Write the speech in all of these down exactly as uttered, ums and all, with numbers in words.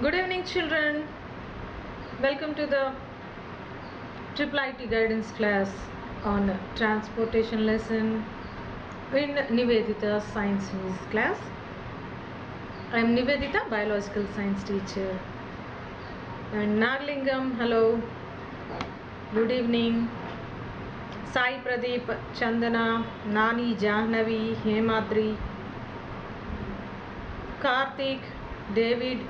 Good evening, children. Welcome to the Triple I T guidance class on transportation lesson in Nivedita Science News class. I am Nivedita, biological science teacher. And Naglingam, hello. Good evening. Sai Pradeep, Chandana, Nani, Jahnavi, Hemadri, Karthik, David,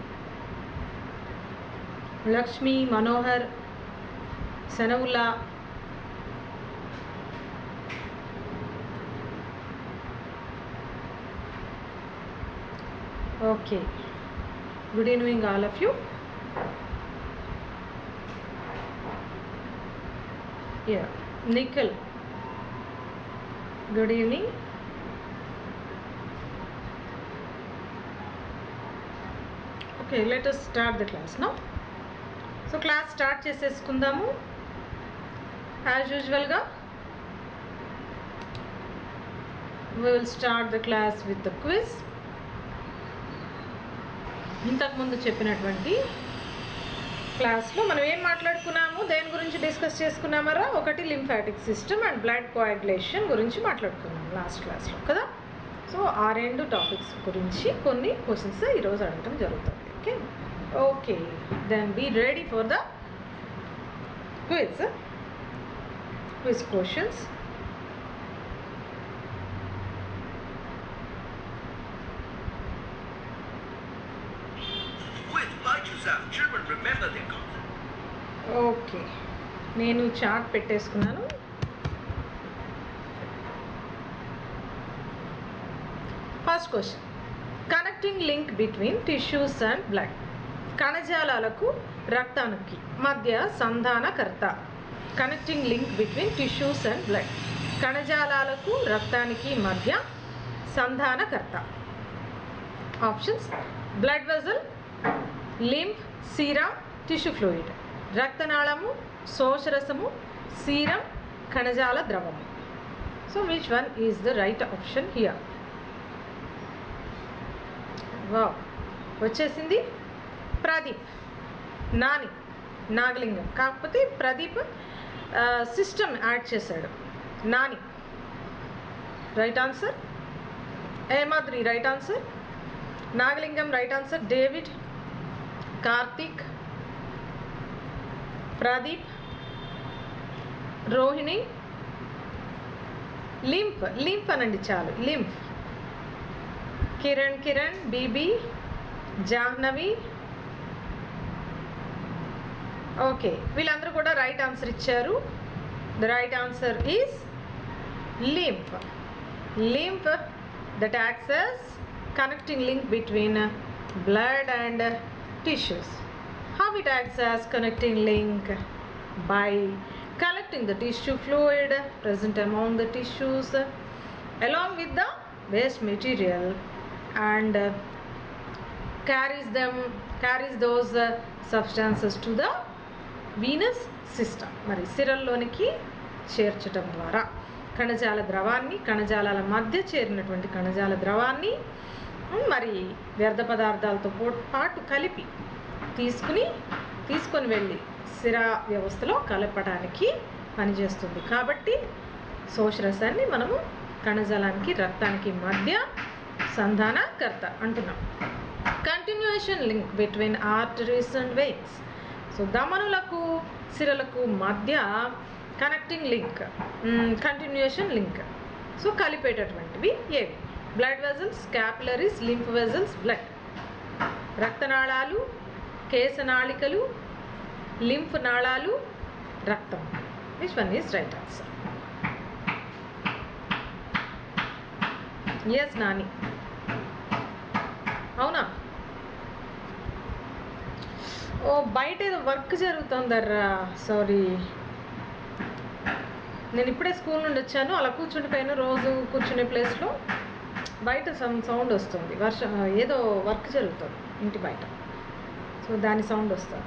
Lakshmi, Manohar, Sanavula, okay. Good evening, all of you. Yeah, Nikhil. Good evening. Okay, let us start the class now. So class start చేసేసుకుందాము as usual గా we will start the class with the quiz. ఇంతకుముందు చెప్పినటువంటి క్లాస్లో మనం ఏం మాట్లాడుకున్నాము, దేని గురించి డిస్కస్ చేసుకున్నామరా? ఒకటి lymphatic system and blood coagulation గురించి మాట్లాడుకున్నాం లాస్ట్ క్లాస్లో కదా. సో ఆ రెండు టాపిక్స్ గురించి కొన్ని క్వశ్చన్స్ ఈరోజు అడగటం జరుగుతుంది. Okay okay then be ready for the quiz quiz questions. Okay, నేను చార్ట్ పెట్టేసుకున్నాను. First question, connecting link between tissues and blood. కణజాలాలకు రక్తానికి మధ్య సంధానకర్త. Connecting link between tissues and blood. కణజాలాలకు రక్తానికి మధ్య సంధానకర్త. Options: blood vessel, lymph, serum, tissue fluid. రక్తనాళము, శోషరసము, సీరం, కణజాల ద్రవము. So which one is the right option here? Wow, వచ్చేసింది ప్రదీప్. నాని, నాగలింగం, కాకపోతే ప్రదీప్ సిస్టమ్ యాడ్ చేశాడు. Nani right answer. Hemadri right answer. Nagalingam right answer. David, Karthik, Pradeep, Rohini. Lymph, lymph అనండి చాలు, లింఫ్. కిరణ్, కిరణ్, బీబీ, జాహ్నవి. ఓకే, వీళ్ళందరూ కూడా రైట్ ఆన్సర్ ఇచ్చారు. The right answer is lymph. Lymph that acts as connecting link between blood and tissues. How it acts as connecting link? By collecting the tissue fluid present among the tissues along with the waste material and uh, carries them carries those uh, substances to the venous system. మరి సిరల్లోనికి చేర్చటం ద్వారా కణజాల ద్రవాన్ని, కణజాలాల మధ్య చేరినటువంటి కణజాల ద్రవాన్ని మరి వ్యర్థ పదార్థాలతో పాటు కలిపి తీసుకుని తీసుకొని వెళ్ళి సిరా వ్యవస్థలో కలపడానికి పనిచేస్తుంది. కాబట్టి శోషరసాన్ని మనము కణజాలానికి, రక్తానికి మధ్య సంధానకర్త అంటున్నాం. Continuation link between arteries and veins. So ధమనులకు, సిరలకు మధ్య connecting link, continuation link. So కలిపేటటువంటివి ఏవి? Blood vessels, capillaries, lymph vessels, blood. రక్తనాళాలు, కేశనాళికలు, లింఫ్ నాళాలు, రక్తం. Which one is right answer? Yes Nani, అవునా? ఓ బయట ఏదో వర్క్ జరుగుతుందర్రా, సారీ. నేను ఇప్పుడే స్కూల్ నుండి వచ్చాను, అలా కూర్చుండిపోయాను. రోజు కూర్చునే ప్లేస్లో బయట సమ్ సౌండ్ వస్తుంది. వర్షం, ఏదో వర్క్ జరుగుతుంది ఇంటి బయట. సో దాని సౌండ్ వస్తుంది.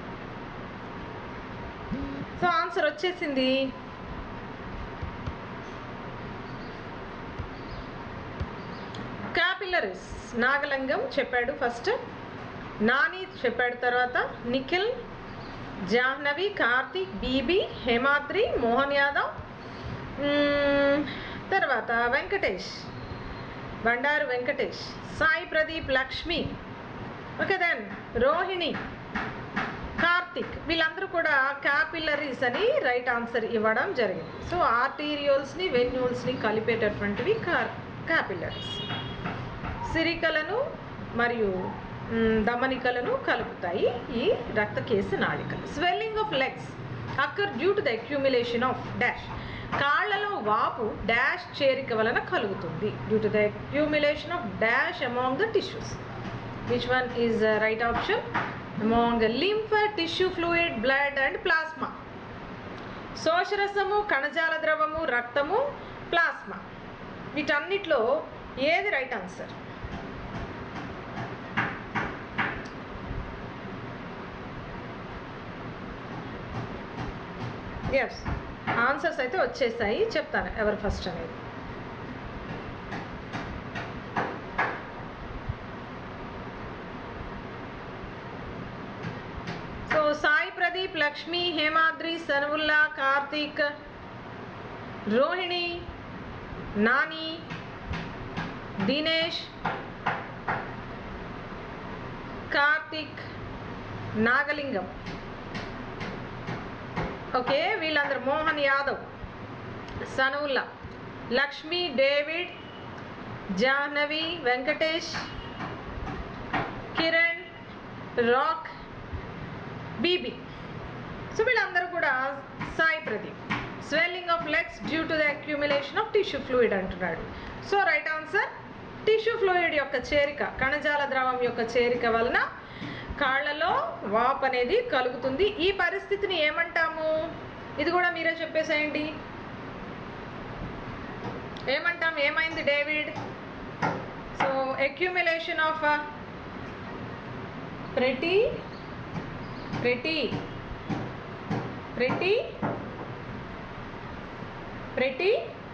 సో ఆన్సర్ వచ్చేసింది. క్యాపిలరీస్. నాగలింగం చెప్పాడు ఫస్ట్. నాని చెప్పాడు. తర్వాత నిఖిల్, జాహ్నవి, కార్తీక్, బీబీ, హేమాద్రి, మోహన్ యాదవ్, తర్వాత వెంకటేష్, బండారు వెంకటేష్, సాయి ప్రదీప్, లక్ష్మి, ఓకే దెన్ రోహిణి, కార్తిక్, వీళ్ళందరూ కూడా క్యాపిలరీస్ అని రైట్ ఆన్సర్ ఇవ్వడం జరిగింది. సో ఆర్టీరియోల్స్ని వెన్యూల్స్ని కలిపేటటువంటివి కార్ క్యాపిలరీస్. సిరికలను మరియు ధమనికలను కలుపుతాయి ఈ రక్తకేశ నాళికలు. Swelling of legs occur due to the accumulation of dash. కాళ్లలో వాపు డాష్ చేరిక వలన కలుగుతుంది. Due to the accumulation of dash among the tissues. Which one is right option? Among lymph, tissue fluid, blood and plasma. శోషరసము, కణజాల ద్రవము, రక్తము, plasma, వీటన్నిటిలో ఏది రైట్ ఆన్సర్? ఎస్, ఆన్సర్స్ అయితే వచ్చేసాయి. చెప్తాను ఎవరు ఫస్ట్ అనేది. సో సాయి ప్రదీప్, లక్ష్మి, హేమాద్రి, సనవుల్లా, కార్తీక్, రోహిణి, నాని, దినేష్, కార్తీక్, నాగలింగం, ఓకే వీళ్ళందరూ, Mohan Yadav, Sanaullah, Lakshmi, David, Jahnavi, Venkatesh, Kiran, Rock, Bibi. So వీళ్ళందరూ కూడా Sai Pradeep. Swelling of legs due to the accumulation of tissue fluid అంటున్నాడు. So right answer tissue fluid యొక్క చేరిక, కణజాల ద్రవం యొక్క చేరిక వలన కాళ్లలో వాపు అనేది కలుగుతుంది. ఈ పరిస్థితిని ఏమంటాము? ఇది కూడా మీరే చెప్పేసేయండి. ఏమంటాం? ఏమైంది David? So accumulation of pretty pretty pretty pretty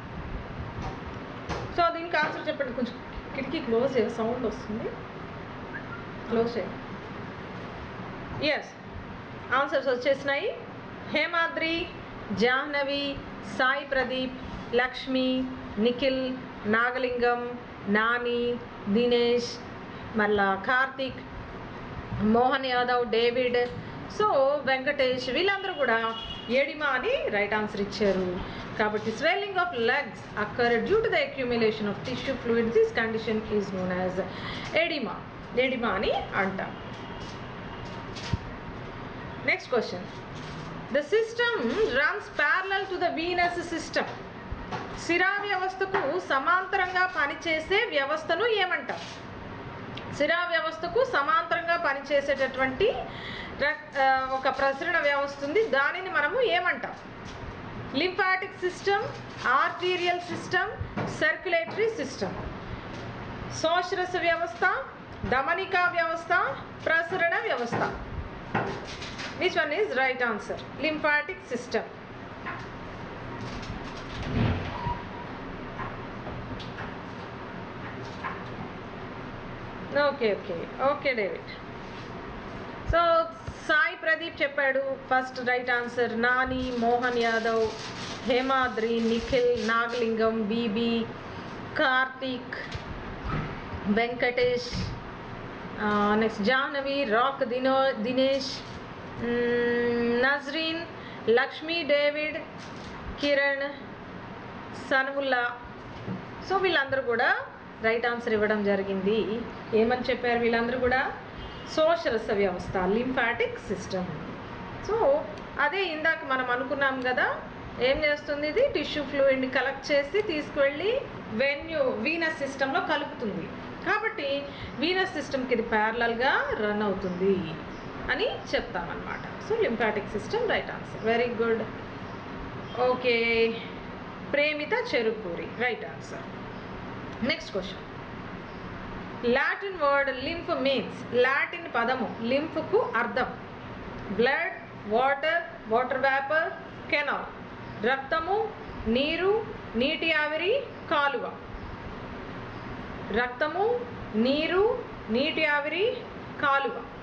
so దీనికి ఆన్సర్ చెప్పండి. కొంచెం కిటికీ క్లోజ్ చేయ, సౌండ్ వస్తుంది, క్లోజ్ చేయండి. ఎస్, ఆన్సర్స్ వచ్చేసినాయి. హేమాద్రి, జాహ్నవి, సాయి ప్రదీప్, లక్ష్మి, నిఖిల్, నాగలింగం, నాని, దినేష్, మళ్ళా కార్తీక్, మోహన్ యాదవ్, డేవిడ్, సో వెంకటేష్, వీళ్ళందరూ కూడా ఎడిమా అని రైట్ ఆన్సర్ ఇచ్చారు. కాబట్టి swelling of legs occur due to the accumulation of tissue fluids, this condition is known as oedema. Oedema అని అంటాం. Next question. The system runs parallel to the venous system. శిరా వ్యవస్థకు సమాంతరంగా పనిచేసే వ్యవస్థను ఏమంటాం? శిరా వ్యవస్థకు సమాంతరంగా పనిచేసేటటువంటి ఒక ప్రసరణ వ్యవస్థ ఉంది, దానిని మనము ఏమంటాం? Lymphatic system, arterial system, circulatory system. శోషరస వ్యవస్థ, ధమనికా వ్యవస్థ, ప్రసరణ వ్యవస్థ. Which one is right answer? Lymphatic system. Okay, okay, okay, David. So Sai Pradeep చెప్పాడు first right answer. Nani, Mohan Yadav, Hemadri, Nikhil, Nagalingam, Bibi, Karthik, Venkatesh, next Jahnavi, Rock, దినో దినేష్, నజ్రీన్, లక్ష్మి, డేవిడ్, కిరణ్, సనవుల్లా. సో వీళ్ళందరూ కూడా రైట్ ఆన్సర్ ఇవ్వడం జరిగింది. ఏమని చెప్పారు వీళ్ళందరూ కూడా? శోషరస వ్యవస్థ, లింఫాటిక్ సిస్టమ్. సో అదే ఇందాక మనం అనుకున్నాం కదా, ఏం చేస్తుంది ఇది? టిష్యూ ఫ్లూయిడ్ని కలెక్ట్ చేసి తీసుకువెళ్ళి వెన్యూ వీనస్ సిస్టంలో కలుపుతుంది. కాబట్టి వీనస్ సిస్టమ్కి ఇది ప్యారలల్గా రన్ అవుతుంది అని చెప్తామన్నమాట. So lymphatic system right answer. Very good. Okay, Premitha Cherukuri right answer. Next question. Latin word lymph means. Latin పదము లింఫ్కు అర్థం blood, water, water vapour, canal. రక్తము, నీరు, నీటి ఆవిరి, కాలువ. రక్తము, నీరు, నీటి ఆవిరి, కాలువ.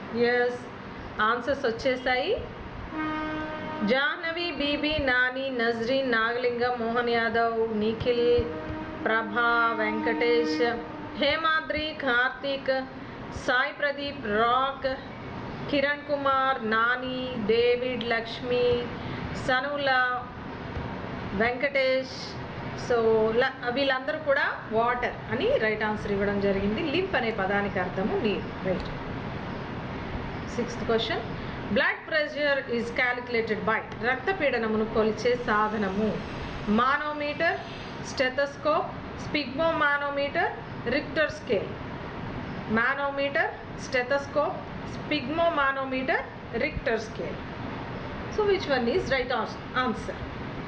ఎస్, ఆన్సర్స్ వచ్చేసాయి. Jahnavi, Bibi, Nani, Nazreen, Nagalingam, Mohan Yadav, Nikhil, Prabha, Venkatesh, Hemadri, Karthik, Sai Pradeep, Rock, Kiran Kumar, Nani, David, Lakshmi, Sanaullah, Venkatesh. So వీళ్ళందరూ కూడా వాటర్ అని రైట్ ఆన్సర్ ఇవ్వడం జరిగింది. లింఫ్ అనే పదానికి అర్థము నీరు. Right. Sixth question, blood pressure is calculated by. రక్తపీడనమును కొలిచే సాధనము manometer, stethoscope, sphygmomanometer, Richter scale. Manometer, stethoscope, sphygmomanometer, Richter scale. So which one is right answer?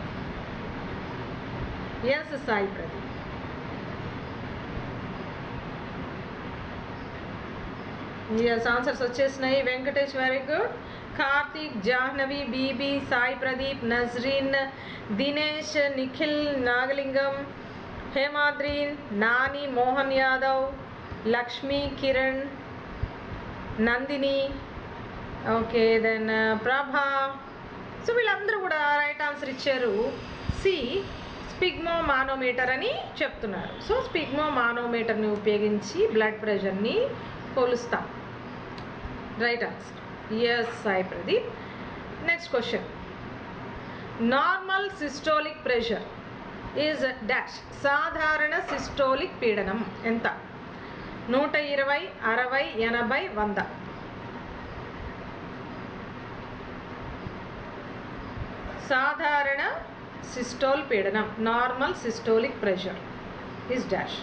Yes, Sai Pradeep. Yes, answers వచ్చేసినాయి. Venkatesh very good. Karthik, Jahnavi, Bibi, Sai Pradeep, Nazreen, Dinesh, Nikhil, Nagalingam, Hemadri, Nani, Mohan Yadav, Lakshmi, Kiran, Nandini, okay, then Prabha. So వీళ్ళందరూ కూడా right answer ఇచ్చారు. C, sphygmomanometer అని చెప్తున్నారు. So స్పిగ్మో మానోమీటర్ని ఉపయోగించి బ్లడ్ ప్రెషర్ని కొలుస్తాం. Right answer. Yes, Sai Pradeep. Next question, normal systolic pressure is dash. సాధారణ సిస్టోలిక్ పీడనం ఎంత? నూట ఇరవై, అరవై, ఎనభై, వంద. సాధారణ సిస్టోల్ పీడనం, normal systolic pressure is dash.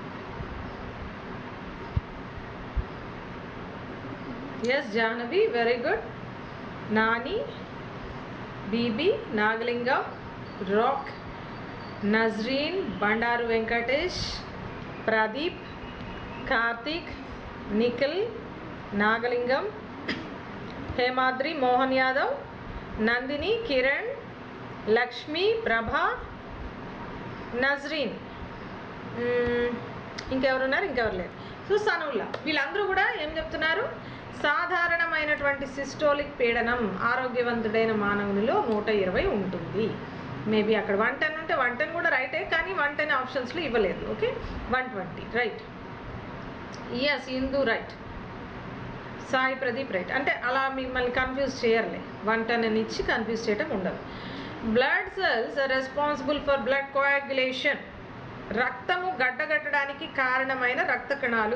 Yes, Jahnavi very good. Nani, Bibi, Nagalingam, Rock, Nazreen, Bandaru Venkatesh, Pradeep, Karthik, Nikhil, Nagalingam, Hemadri, Mohan Yadav, Nandini, Kiran, Lakshmi, Prabha, Nazreen, ఇంకెవరున్నారు? ఇంకెవరు లేరు. సో సనుల్లా. వీళ్ళందరూ కూడా ఏం చెప్తున్నారు? సాధారణమైనటువంటి సిస్టోలిక్ పీడనం ఆరోగ్యవంతుడైన మానవునిలో నూట ఇరవై ఉంటుంది. మేబీ అక్కడ వన్ టెన్ ఉంటే వన్ టెన్ కూడా రైటే, కానీ వన్ టెన్ ఆప్షన్స్లో ఇవ్వలేదు. Okay, one twenty right. Yes, Indu right. Sai Pradeep right. అంటే అలా మిమ్మల్ని కన్ఫ్యూజ్ చేయర్లే, వన్ టెన్ అని ఇచ్చి కన్ఫ్యూజ్ చేయటం ఉండదు. Blood cells are responsible for blood coagulation. రక్తము గడ్డగట్టడానికి కారణమైన రక్త కణాలు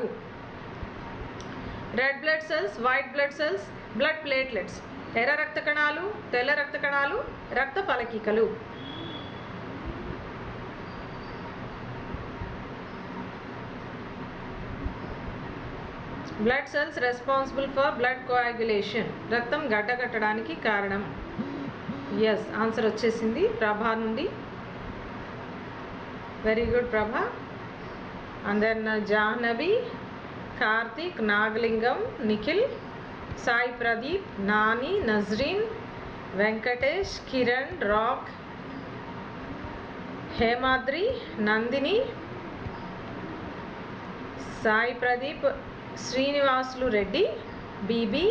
red blood cells, white blood cells, blood platelets. ఎర్ర రక్త కణాలు, తెల్ల రక్త కణాలు, రక్త ఫలకికలు. Blood cells responsible for blood coagulation. రక్తం గడ్డగట్టడానికి కారణం. ఎస్, ఆన్సర్ వచ్చేసింది ప్రభా నుండి. Very good Prabha. And then Jahnavi, Karthik, Nagalingam, Nikhil, Sai Pradeep, Nani, Nazreen, Venkatesh, Kiran, Rock, Hemadri, Nandini, Sai Pradeep, Srinivasulu Reddy, Bibi,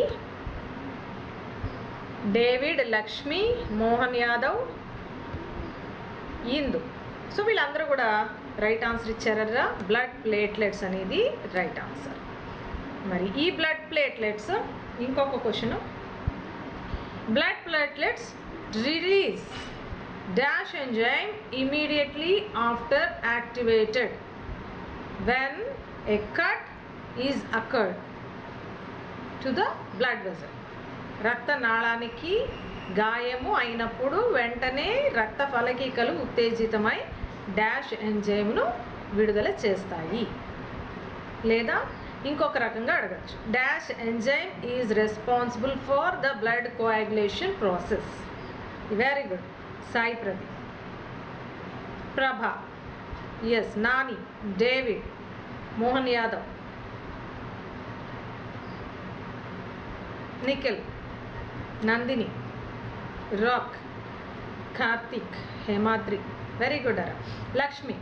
David, Lakshmi, Mohan Yadav, Indu. So వీళ్ళందరూ కూడా రైట్ ఆన్సర్ ఇచ్చారా? బ్లడ్ ప్లేట్లెట్స్ అనేది రైట్ ఆన్సర్. మరి ఈ బ్లడ్ ప్లేట్లెట్స్, ఇంకొక question, blood platelets release dash enzyme immediately after activated when a cut is occurred to the blood vessel. రక్త నాళానికి గాయము అయినప్పుడు వెంటనే రక్త ఫలకికలు ఉత్తేజితమై డాష్ ఎంజైమ్ను విడుదల చేస్తాయి. లేదా ఇంకొక రకంగా అడగచ్చు, dash enzyme is responsible for the blood coagulation process. Very good Sai Pradeep. Prabha, yes. Nani, David, Mohan Yadav, Nikhil, Nandini, Rock, Karthik, Hemadri. Very good అరా. లక్ష్మి,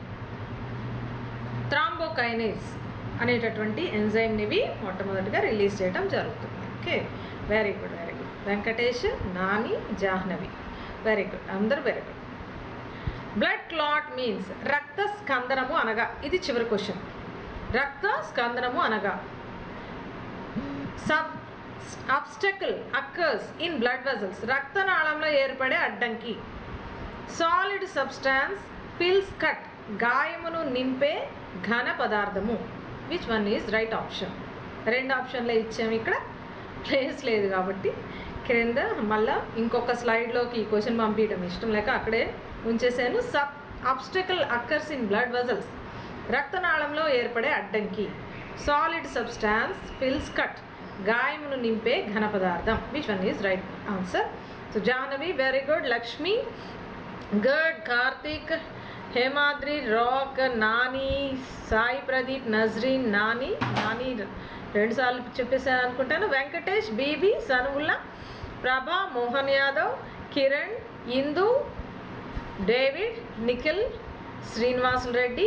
థ్రాంబోకైనేస్ అనేటటువంటి ఎంజైమ్ని మొట్టమొదటిగా రిలీజ్ చేయడం జరుగుతుంది. Okay, very good very good. Venkatesh, Nani, Jahnavi, very good, అందరూ very good. Blood clot means రక్త స్కందనము అనగా, ఇది చివరి క్వశ్చన్. రక్త స్కందనము అనగా sub obstacle occurs in blood vessels, రక్తనాళంలో ఏర్పడే అడ్డంకి. సాలిడ్ సబ్స్టాన్స్ ఫిల్స్ కట్, గాయమును నింపే ఘన పదార్థము. Which one is right option? రెండు ఆప్షన్లే ఇచ్చాము, ఇక్కడ ప్లేస్ లేదు కాబట్టి క్రింద మళ్ళీ ఇంకొక స్లైడ్లోకి ఈ క్వశ్చన్ పంపించడం ఇష్టం లేక అక్కడే ఉంచేసాను. Sub obstacle occurs in blood vessels, రక్తనాళంలో ఏర్పడే అడ్డంకి. సాలిడ్ సబ్స్టాన్స్ ఫిల్స్ కట్, గాయమును నింపే ఘన పదార్థం. Which one is right answer? So Jahnavi very good, Lakshmi good, Karthik, Hemadri, Rock, Nani, Sai Pradeep, Nazreen, Nani Nani రెండు సార్లు చెప్పేసాను అనుకుంటాను. వెంకటేష్, బీబీ, సనువుల్లా, ప్రభా, మోహన్ యాదవ్, కిరణ్, ఇందు, డేవిడ్, నిఖిల్, శ్రీనివాసులు రెడ్డి.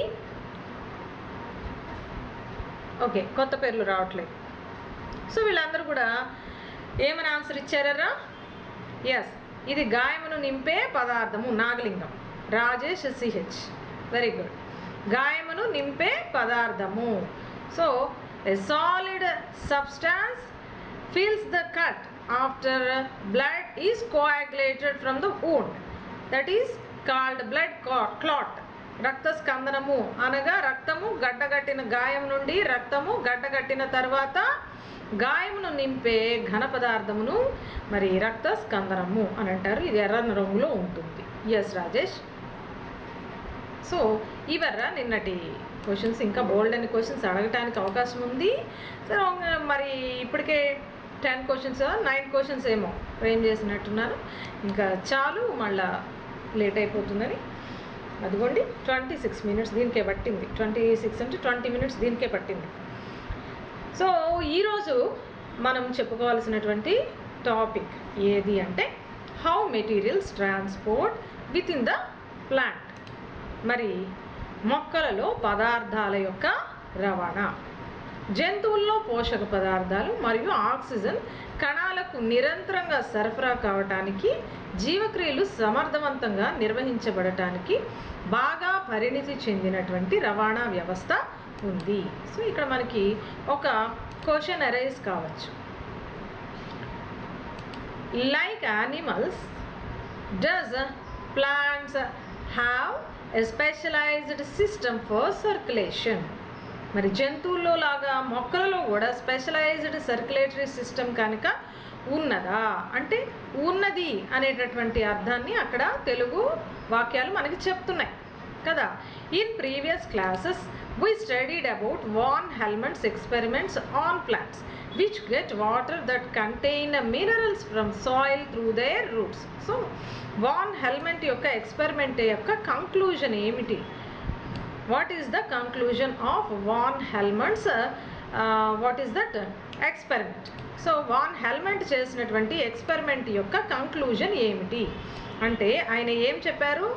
ఓకే, కొత్త పేర్లు రావట్లేదు. సో వీళ్ళందరూ కూడా ఏమని ఆన్సర్ ఇచ్చారా? ఎస్, ఇది గాయమును నింపే పదార్థము. Nagalingam, Rajesh, CH, very good. గాయమును నింపే పదార్థము. So a solid substance fills the cut after blood is coagulated from the wound, that is called blood clot. రక్త స్కందనము అనగా రక్తము గడ్డగట్టిన గాయం నుండి రక్తము గడ్డగట్టిన తర్వాత గాయమును నింపే ఘన పదార్థమును మరి రక్త స్కందనము అని అంటారు. ఇది ఎర్ర రంగులో ఉంటుంది. ఎస్ రాజేష్. సో ఇవర్రా నిన్నటి క్వశ్చన్స్. ఇంకా బోల్డ్ అని క్వశ్చన్స్ అడగటానికి అవకాశం ఉంది. సో మరి ఇప్పటికే టెన్ క్వశ్చన్స్ నైన్ క్వశ్చన్స్ ఏమో ఫ్రేమ్ చేసినట్టున్నాను. ఇంకా చాలు, మళ్ళా లేట్ అయిపోతుందని. అదిగోండి ట్వంటీ సిక్స్ మినిట్స్ దీనికే పట్టింది. ట్వంటీ సిక్స్ అంటే ట్వంటీ మినిట్స్ దీనికే పట్టింది. సో ఈరోజు మనం చెప్పుకోవాల్సినటువంటి టాపిక్ ఏది అంటే how materials transport within the plant. మరి మొక్కలలో పదార్థాల యొక్క రవాణా. జంతువుల్లో పోషక పదార్థాలు మరియు ఆక్సిజన్ కణాలకు నిరంతరంగా సరఫరా కావటానికి జీవక్రియలు సమర్థవంతంగా నిర్వహించబడటానికి బాగా పరిణితి చెందినటువంటి రవాణా వ్యవస్థ ఉంది. సో ఇక్కడ మనకి ఒక క్వశ్చన్ అరైజ్ కావచ్చు. Like animals does plants have a specialized system for circulation. మరి జంతువుల్లో లాగా మొక్కలలో కూడా స్పెషలైజ్డ్ సర్క్యులేటరీ సిస్టమ్ కనుక ఉన్నదా అంటే ఉన్నది అనేటటువంటి అర్థాన్ని అక్కడ తెలుగు వాక్యాలు మనకి చెప్తున్నాయి కదా. In previous classes we studied about Von Helmholtz experiments on plants which get water that contain minerals from soil through their roots. So Von Helmholtz యొక్క ఎక్స్పెరిమెంట్ యొక్క కంక్లూజన్ ఏమిటి? What is the conclusion of Von Helmholtz? Uh, what is that experiment? So Von Helmholtz చేసినటువంటి experiment యొక్క conclusion ఏమిటి అంటే ఆయన ఏం చెప్పారు?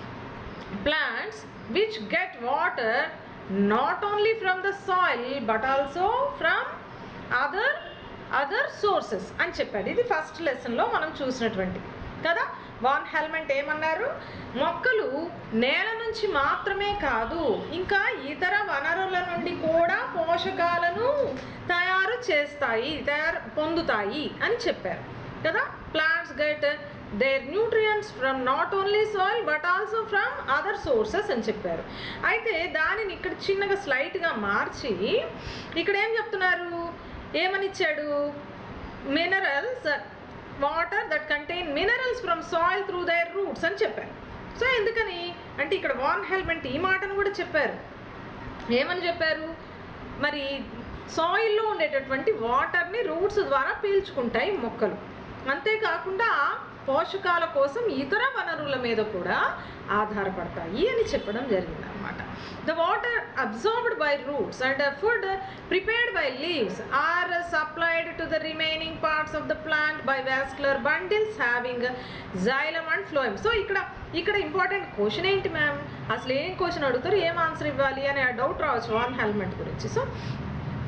Plants which get water not only from the soil but also from other other sources అని చెప్పాడు. ఇది ఫస్ట్ లెసన్లో మనం చూసినటువంటి కదా. వాన్ హెల్మెంట్ ఏమన్నారు? మొక్కలు నేల నుంచి మాత్రమే కాదు ఇంకా ఇతర వనరుల నుండి కూడా పోషకాలను తయారు చేస్తాయి, తయారు పొందుతాయి అని చెప్పారు కదా. Plants get their nutrients from not only soil but also from other sources అని చెప్పారు. అయితే దానిని ఇక్కడ చిన్నగా స్లైట్గా మార్చి ఇక్కడ ఏం చెప్తున్నారు? ఏమని ఇచ్చాడు? Minerals water that contain minerals from soil through their roots అని చెప్పారు. సో ఎందుకని అంటే ఇక్కడ వాన్ హెల్మెంట్ ఈ మాటను కూడా చెప్పారు. ఏమని చెప్పారు? మరి సాయిల్లో ఉండేటటువంటి వాటర్ని రూట్స్ ద్వారా పీల్చుకుంటాయి మొక్కలు. అంతేకాకుండా పోషకాల కోసం ఇతర వనరుల మీద కూడా ఆధారపడతాయి అని చెప్పడం జరిగింది అన్నమాట. The water absorbed by roots and food prepared by leaves are supplied to the remaining parts of the plant by vascular bundles having xylem and phloem. So ఇక్కడ ఇక్కడ ఇంపార్టెంట్ క్వశ్చన్ ఏంటి మ్యామ్? అసలు ఏం క్వశ్చన్ అడుగుతారు, ఏం answer ఇవ్వాలి అనే doubt రావచ్చు వాన్ హెల్మెంట్ గురించి. సో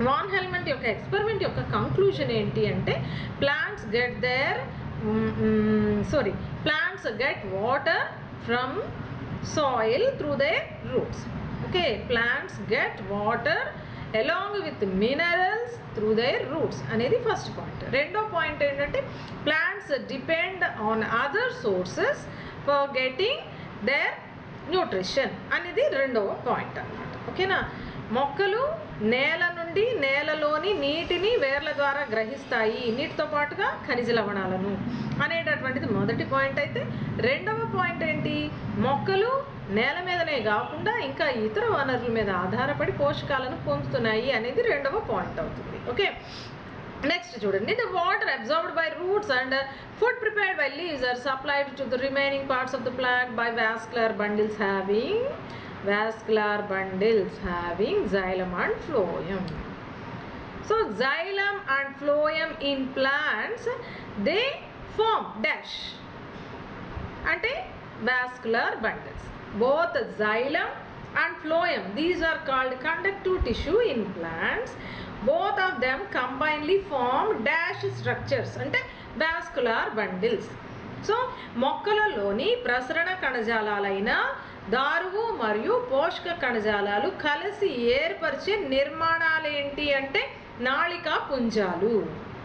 వాన్ హెల్మెంట్ యొక్క ఎక్స్పెరిమెంట్ యొక్క కంక్లూజన్ ఏంటి అంటే plants get their sorry plants get water from soil through their roots. Okay, plants get water along with minerals through their roots అనేది first point. రెండో point ఏంటంటే plants depend on other sources for getting their nutrition అనేది రెండవ point అన్నమాట. ఓకేనా, మొక్కలు నేల నుండి నేలలోని నీటిని వేర్ల ద్వారా గ్రహిస్తాయి, నీటితో పాటుగా ఖనిజ లవణాలను అనేటటువంటిది మొదటి పాయింట్. అయితే రెండవ పాయింట్ ఏంటి, మొక్కలు నేల మీదనే కాకుండా ఇంకా ఇతర వనరుల మీద ఆధారపడి పోషకాలను పొందుతున్నాయి అనేది రెండవ పాయింట్ అవుతుంది. ఓకే, నెక్స్ట్ చూడండి, the water absorbed by roots and food prepared by leaves are supplied to the remaining parts of the plant by vascular bundles having vascular bundles having xylem and phloem. So xylem and phloem in plants they form dash ante vascular bundles. Both xylem and phloem, these are called conductive tissue in plants. Both of them combinedly form dash structures ante vascular bundles. So మొక్కలలోని ప్రసరణ కణజాలాలైన దారువు మరియు పోషక కణజాలాలు కలిసి ఏర్పరిచే నిర్మాణాలు ఏంటి అంటే నాళికా పుంజాలు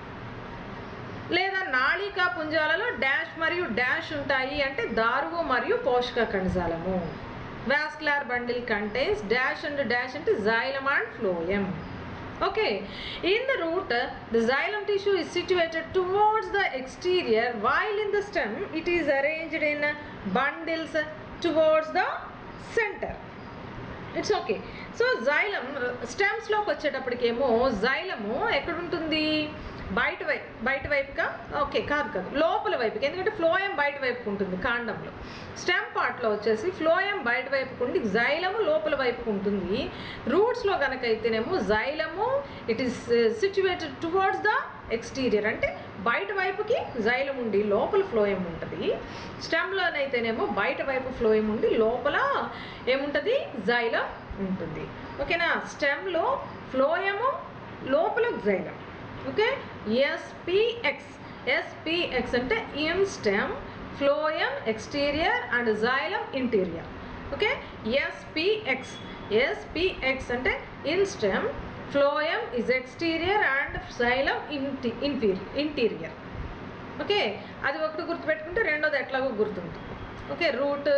లేదా నాళికా పుంజాలలో డాష్ మరియు డాష్ ఉంటాయి అంటే దారువు మరియు పోషక కణజాలము. vascular bundle contains dash and dash అంటే xylem and phloem. Okay, in the root the xylem tissue is situated towards the exterior while in the stem it is arranged in bundles towards the center. It's okay. So xylem stems లోకి వచ్చేటప్పటికేమో xylem ఎక్కడ ఉంటుంది, బయట వైపు బయట వైపుగా okay కాదు కాదు లోపల వైపుకి, ఎందుకంటే ఫ్లోయం బయట వైపుకు ఉంటుంది కాండంలో. స్టెమ్ పార్ట్లో వచ్చేసి ఫ్లోయం బయట వైపుకు ఉండి జైలము లోపల వైపుకు ఉంటుంది. రూట్స్లో కనుక అయితేనేమో xylem it is situated towards the exterior అంటే బయట వైపుకి జైలం ఉండి లోపల ఫ్లోయం ఉంటుంది. స్టెమ్లోనైతేనేమో బయట వైపు ఫ్లోయం ఉండి లోపల ఏముంటుంది, జైలం ఉంటుంది. ఓకేనా, స్టెమ్లో ఫ్లోయము లోపల జైలం. ఓకే, ఎస్పిఎక్స్ ఎస్పిఎక్స్ అంటే in stem, phloem exterior and xylem interior. Okay, SPX SPX అంటే in stem, phloem is exterior and xylem inter interior. Okay, అది ఒకటి గుర్తుపెట్టుకుంటే రెండోది ఎట్లాగో గుర్తుంటుంది. ఓకే, రూట్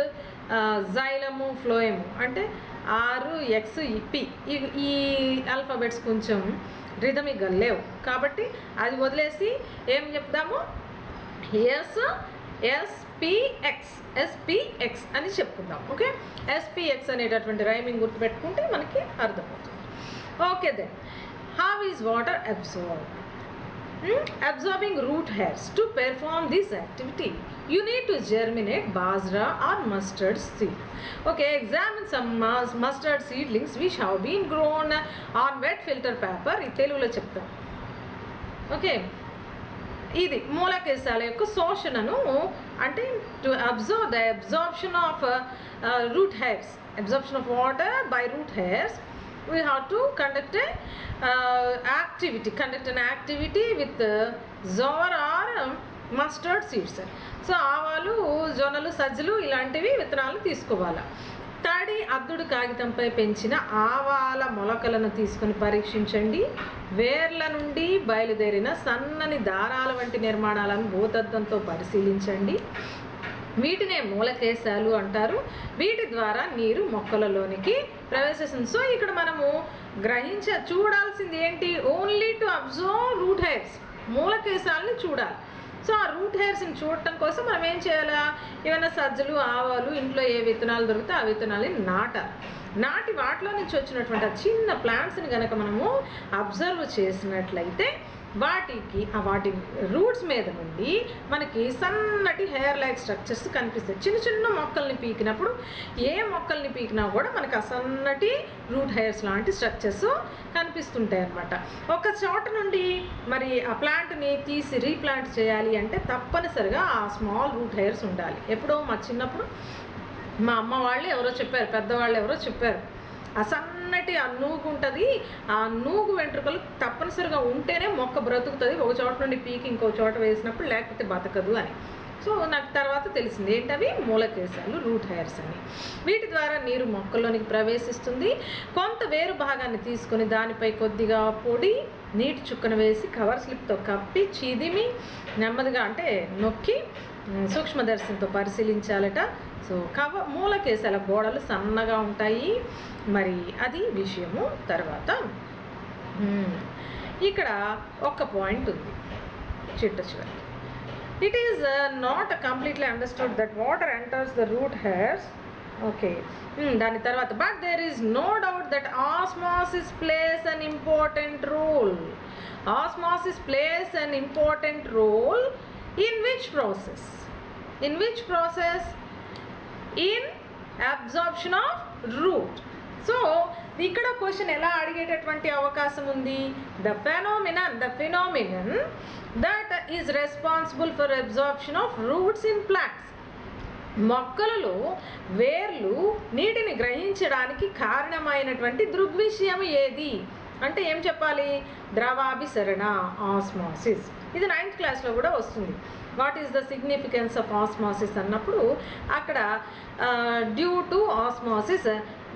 జైలము ఫ్లోయము అంటే ఆరు ఎక్స్ పి ఈ ఆల్ఫాబెట్స్ కొంచెం రిథమిక్గా లేవు కాబట్టి అది వదిలేసి ఏం చెప్తాము, ఎస్ ఎస్పిఎక్స్ ఎస్పిఎక్స్ అని చెప్పుకుందాం. ఓకే, ఎస్పిఎక్స్ అనేటటువంటి రైమింగ్ గుర్తుపెట్టుకుంటే మనకి అర్థమవుతుంది. Okay, then how is water absorb? Absorbing root hairs. To perform this activity, you need to germinate bajra or mustard seed. Okay, examine some mustard seedlings which have been grown on wet filter paper. ఇది తెలుగులో చెప్తాం. Okay, ఇది మూలకేశాల యొక్క శోషణను అంటే to observe the absorption of root hairs, absorption of water by root hairs. We have to conduct a uh, activity conduct an activity with uh, jowar or um, mustard seeds. So ఆవాలు, జొన్నలు, సజ్జలు ఇలాంటివి విత్తనాలు తీసుకోవాలి. తడి అద్దుడు కాగితంపై పెంచిన ఆవాల మొలకలను తీసుకొని పరీక్షించండి. వేర్ల నుండి బయలుదేరిన సన్నని దారాల వంటి నిర్మాణాలను భూతత్వంతో పరిశీలించండి. వీటినే మూలకేశాలు అంటారు. వీటి ద్వారా నీరు మొక్కలలోనికి ప్రవేశిస్తుంది. సో ఇక్కడ మనము గ్రహించ చూడాల్సింది ఏంటి, only to observe root hairs, మూలకేశాలని చూడాలి. సో ఆ రూట్ హెయిర్స్ని చూడటం కోసం మనం ఏం చేయాలా, ఏమైనా సజ్జలు, ఆవాలు, ఇంట్లో ఏ విత్తనాలు దొరికితే ఆ విత్తనాలని నాటాలి. నాటి వాటిలో నుంచి వచ్చినటువంటి ఆ చిన్న ప్లాంట్స్ని కనుక మనము అబ్జర్వ్ చేసినట్లయితే వాటికి ఆ వాటి రూట్స్ మీద నుండి మనకి సన్నటి హెయిర్ లైక్ స్ట్రక్చర్స్ కనిపిస్తాయి. చిన్న చిన్న మొక్కల్ని పీకినప్పుడు ఏ మొక్కల్ని పీకినా కూడా మనకు ఆ సన్నటి రూట్ హెయిర్స్ లాంటి స్ట్రక్చర్స్ కనిపిస్తుంటాయి అన్నమాట. ఒక చోట నుండి మరి ఆ ప్లాంట్ని తీసి రీప్లాంట్ చేయాలి అంటే తప్పనిసరిగా ఆ స్మాల్ రూట్ హెయిర్స్ ఉండాలి. ఎప్పుడో మా చిన్నప్పుడు మా అమ్మ వాళ్ళు ఎవరో చెప్పారు, పెద్దవాళ్ళు ఎవరో చెప్పారు, ఆ సన్న ఉన్నట్టు ఆ నూగు ఉంటుంది, ఆ నూగు వెంట్రుకలు తప్పనిసరిగా ఉంటేనే మొక్క బ్రతుకుతుంది, ఒక చోట నుండి పీకి ఇంకో చోట వేసినప్పుడు లేకపోతే బతకదు అని. సో నాకు తర్వాత తెలిసింది ఏంటవి మూలకేశాలు, రూట్ హెయిర్స్ అని. వీటి ద్వారా నీరు మొక్కల్లోనికి ప్రవేశిస్తుంది. కొంత వేరు భాగాన్ని తీసుకొని దానిపై కొద్దిగా పొడి నీటి చుక్కను వేసి కవర్ స్లిప్తో కప్పి చిదిమి నెమ్మదిగా అంటే నొక్కి సూక్ష్మదర్శనంతో పరిశీలించాలట. సో కవ మూలకేశాల గోడలు సన్నగా ఉంటాయి. మరి అది విషయము. తర్వాత ఇక్కడ ఒక పాయింట్ ఉంది చిట్ట చివరి. It is uh, not completely understood that water enters the root hairs. Okay. Hmm, దాని తర్వాత but there is no doubt that osmosis plays an important role. Osmosis plays an important role in which process? In which process? In absorption of root. So ఇక్కడ question ఎలా అడిగేటటువంటి అవకాశం ఉంది? The phenomenon, the phenomenon that is responsible for absorption of roots in plants. మొక్కలలో వేర్లు నీటిని గ్రహించడానికి కారణమైనటువంటి దృగ్విషయం ఏది అంటే ఏం చెప్పాలి? ద్రవాభిసరణ, ఆస్మాసిస్. ఇది నైన్త్ క్లాస్లో కూడా వస్తుంది. What is the significance of osmosis అన్నప్పుడు అక్కడ డ్యూ టు ఆస్మాసిస్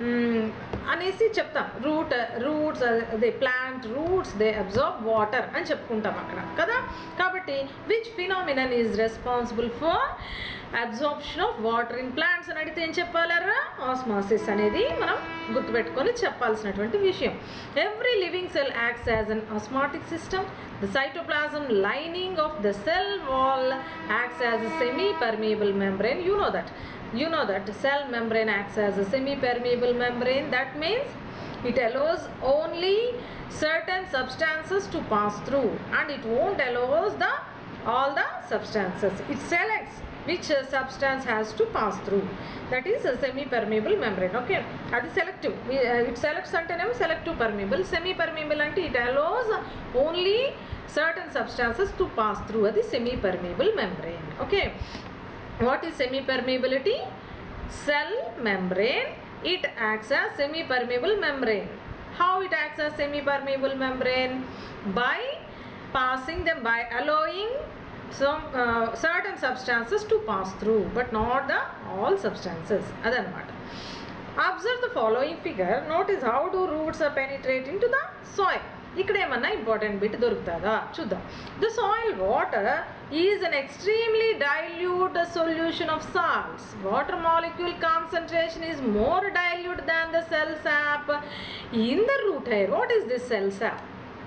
అనేసి చెప్తాం. Root roots they plant roots they absorb water అని చెప్పుకుంటాం అక్కడ కదా. కాబట్టి which phenomenon is responsible for absorption of water in plants అని అడిగితే ఏం చెప్పాలరా? ఆస్మాసిస్ అనేది మనం గుర్తుపెట్టుకొని చెప్పాల్సినటువంటి విషయం. Every living cell acts as an osmotic system. The cytoplasm lining of the cell wall acts as a semi-permeable membrane. You know that. You know that cell membrane acts as a semi-permeable membrane. That means it allows only certain substances to pass through and it won't allow the all the substances. It selects which uh, substance has to pass through. That is a semi-permeable membrane. Okay, that is selective. We, uh, it selects antenna selective permeable. Semi-permeable ante it allows only certain substances to pass through. That is semi-permeable membrane. Okay, what is semi-permeability? Cell membrane, it acts as semi-permeable membrane. How it acts as semi-permeable membrane? By passing them, by allowing some uh, certain substances to pass through, but not the all substances. Adanamata. Observe the following figure. Notice how do roots penetrate into the soil. ఇక్కడ ఏమన్నా important bit దొరుకుతుందా చూద్దాం. The soil water is an extremely dilute solution of salts. Water molecule concentration is more dilute than the cell sap in the root hair. What is this cell sap?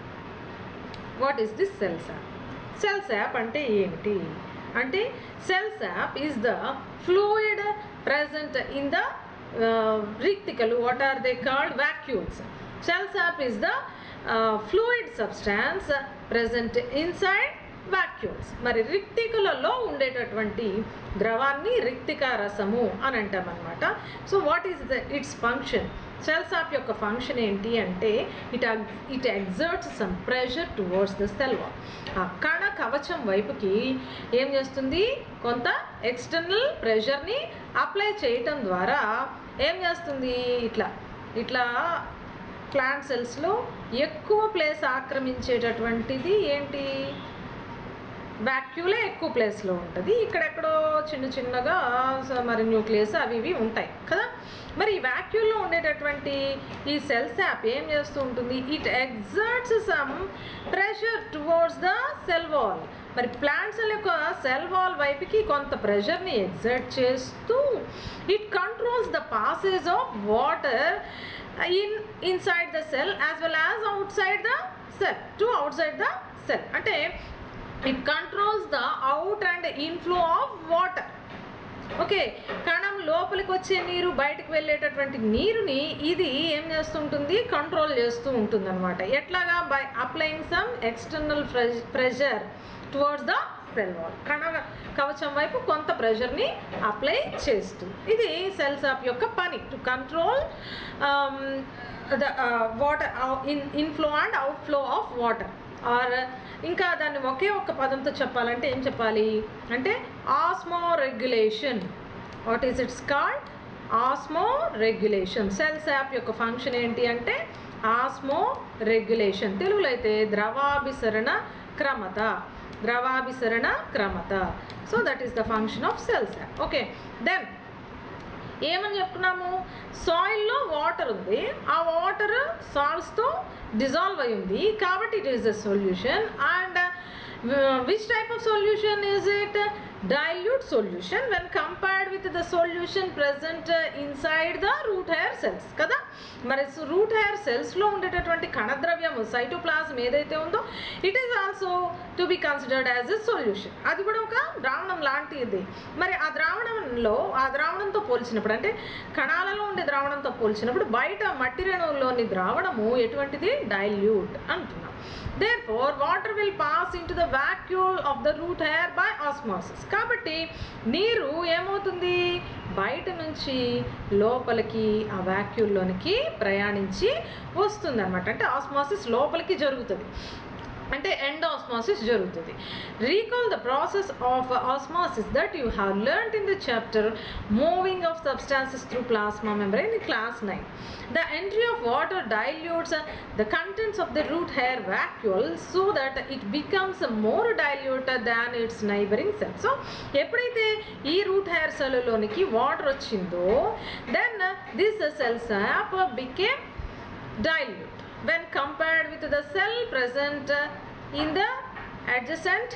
What is this cell sap? Cell sap అంటే ఏంటి అంటే cell sap is the fluid present in the uh, reticle. What are they called? Vacuoles. Cell sap is the uh, fluid substance present inside vacuoles. మరి రిక్తికలలో ఉండేటటువంటి ద్రవాన్ని రిక్తిక రసము అని అంటాం అన్నమాట. So what is the it's function? Cell sap యొక్క function ఏంటి అంటే it it exerts some pressure towards the cell wall. ఆ కణ కవచం వైపుకి ఏం చేస్తుంది? కొంత ఎక్స్టర్నల్ ప్రెషర్ని అప్లై చేయటం ద్వారా ఏం చేస్తుంది? ఇట్లా ఇట్లా ప్లాంట్ సెల్స్లో ఎక్కువ ప్లేస్ ఆక్రమించేటటువంటిది ఏంటి? వాక్యూలే ఎక్కువ ప్లేస్లో ఉంటుంది. ఇక్కడెక్కడో చిన్న చిన్నగా మరి న్యూక్లియస్ అవి ఇవి ఉంటాయి కదా. మరి ఈ వాక్యూల్లో ఉండేటటువంటి ఈ సెల్ సాప్ ఏం చేస్తూ ఉంటుంది? It exerts some pressure towards the cell wall. మరి ప్లాంట్స్ యొక్క సెల్ వాల్ వైపుకి కొంత ప్రెషర్ని ఎగ్జర్ట్ చేస్తూ it controls the passage of water in inside the cell as well as outside the cell to outside the cell. అంటే it controls the out and inflow of water. Okay, కణం లోపలికి వచ్చే నీరు బయటకు వెళ్ళేటటువంటి నీరుని ఇది ఏం చేస్తుంటుంది? కంట్రోల్ చేస్తూ ఉంటుంది అనమాట. ఎట్లాగా? By applying some external pressure towards the cell wall. కణ కవచం వైపు కొంత ప్రెషర్ని అప్లై చేస్తూ. ఇది సెల్ సాప్ యొక్క పని, to control the water in inflow and outflow of water. Or ఇంకా దాన్ని ఒకే ఒక్క పదంతో చెప్పాలంటే ఏం చెప్పాలి అంటే osmoregulation. What is it's called? Osmoregulation. Cell sap యొక్క ఫంక్షన్ ఏంటి అంటే ఆస్మో రెగ్యులేషన్. తెలుగులో అయితే ద్రవాభిసరణ క్రమత, ద్రవాభిసరణ క్రమత. So that is the function of cell sap. Okay, then ఏమని చెప్పుకున్నాము, సాయిల్లో వాటర్ ఉంది, ఆ వాటర్ సాల్ట్స్తో డిజాల్వ్ అయి ఉంది కాబట్టి it is the solution. And which type of solution is it? dilute solution when compared with the solution present inside the root hair cells కదా. మరి root hair సెల్స్లో ఉండేటటువంటి కణద్రవ్యము సైటోప్లాజం ఏదైతే ఉందో it is also to be considered as a solution. అది కూడా ఒక ద్రావణం లాంటిది. మరి ఆ ద్రావణంలో ఆ ద్రావణంతో పోల్చినప్పుడు అంటే కణాలలో ఉండే ద్రావణంతో పోల్చినప్పుడు బయట మట్టి రేణువుల్లోని ద్రావణము ఎటువంటిది? డైల్యూట్ అంటున్నాం. Therefore, water will pass into the vacuole of the root hair by osmosis. కాబట్టి నీరు ఏమవుతుంది? బయట నుంచి లోపలికి ఆ వాక్యూల్లోనికి ప్రయాణించి వస్తుంది అనమాట. అంటే ఆస్మోసిస్ లోపలికి జరుగుతుంది, అంటే ఎండ్ ఆస్మోసిస్ జరుగుతుంది. Recall the process of osmosis that you have learned in the chapter moving of substances through plasma membrane in class nine. The entry of water dilutes the contents of the root hair vacuole so that it becomes more diluted than its neighboring cell. So ఎప్పుడైతే ఈ root hair సెల్లోనికి water వచ్చిందో then this cell sap became dilute when compared with the cell present in the adjacent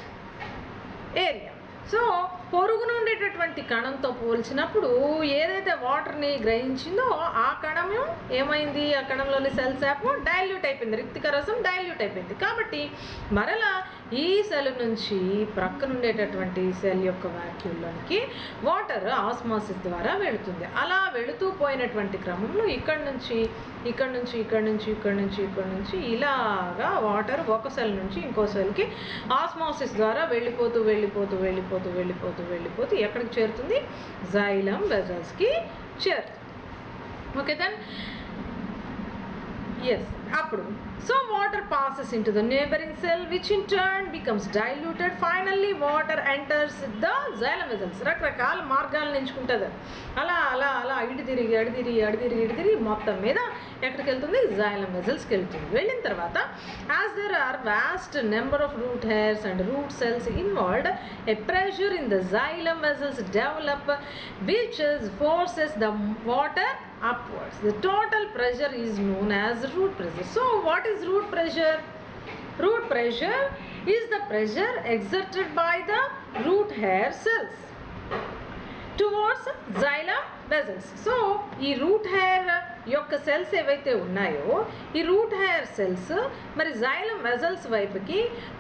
area. So పొరుగున ఉండేటటువంటి కణంతో పోల్చినప్పుడు ఏదైతే వాటర్ని గ్రహించిందో ఆ కణము ఏమైంది? ఆ కణంలోని సెల్ శాప్ డైల్యూట్ అయిపోయింది, రిక్తిక రసం డైల్యూట్ అయిపోయింది. కాబట్టి మరలా ఈ సెల్ నుంచి ప్రక్కన ఉండేటటువంటి సెల్ యొక్క వాక్యూల్లోనికి వాటర్ ఆస్మోసిస్ ద్వారా వెళుతుంది. అలా వెళుతూ పోయినటువంటి క్రమంలో ఇక్కడ నుంచి ఇక్కడ నుంచి ఇక్కడ నుంచి ఇక్కడ నుంచి ఇక్కడ నుంచి ఇలాగా వాటర్ ఒక సెల్ నుంచి ఇంకో సెల్కి ఆస్మోసిస్ ద్వారా వెళ్ళిపోతూ వెళ్ళిపోతూ వెళ్ళిపోతూ వెళ్ళిపోతూ వెళ్ళిపోతూ ఎక్కడికి చేరుతుంది? జైలం వెజల్స్కి చేరుతుంది. ఓకే, దెన్ ఎస్ అప్పుడు so water passes into the neighbouring cell which in turn becomes diluted. Finally water enters the xylem vessels. రకరకాల మార్గాలను ఎంచుకుంటుంది. అలా అలా అలా ఇటు తిరిగి అడి తిరిగి అడి తిరిగి ఇటు తిరిగి మొత్తం మీద ఎక్కడికి వెళ్తుంది? జైలం వెజల్స్కి వెళ్తుంది. వెళ్ళిన తర్వాత as there are vast number of root hairs and root cells involved, a pressure in the xylem vessels develop which forces the water upwards. The total pressure is known as root pressure. So what is root pressure? Root pressure is the pressure exerted by the root hair cells towards xylem vessels. So ఈ root hair యొక్క cells ఏవైతే ఉన్నాయో ఈ root hair cells మరి xylem vessels వైపుకి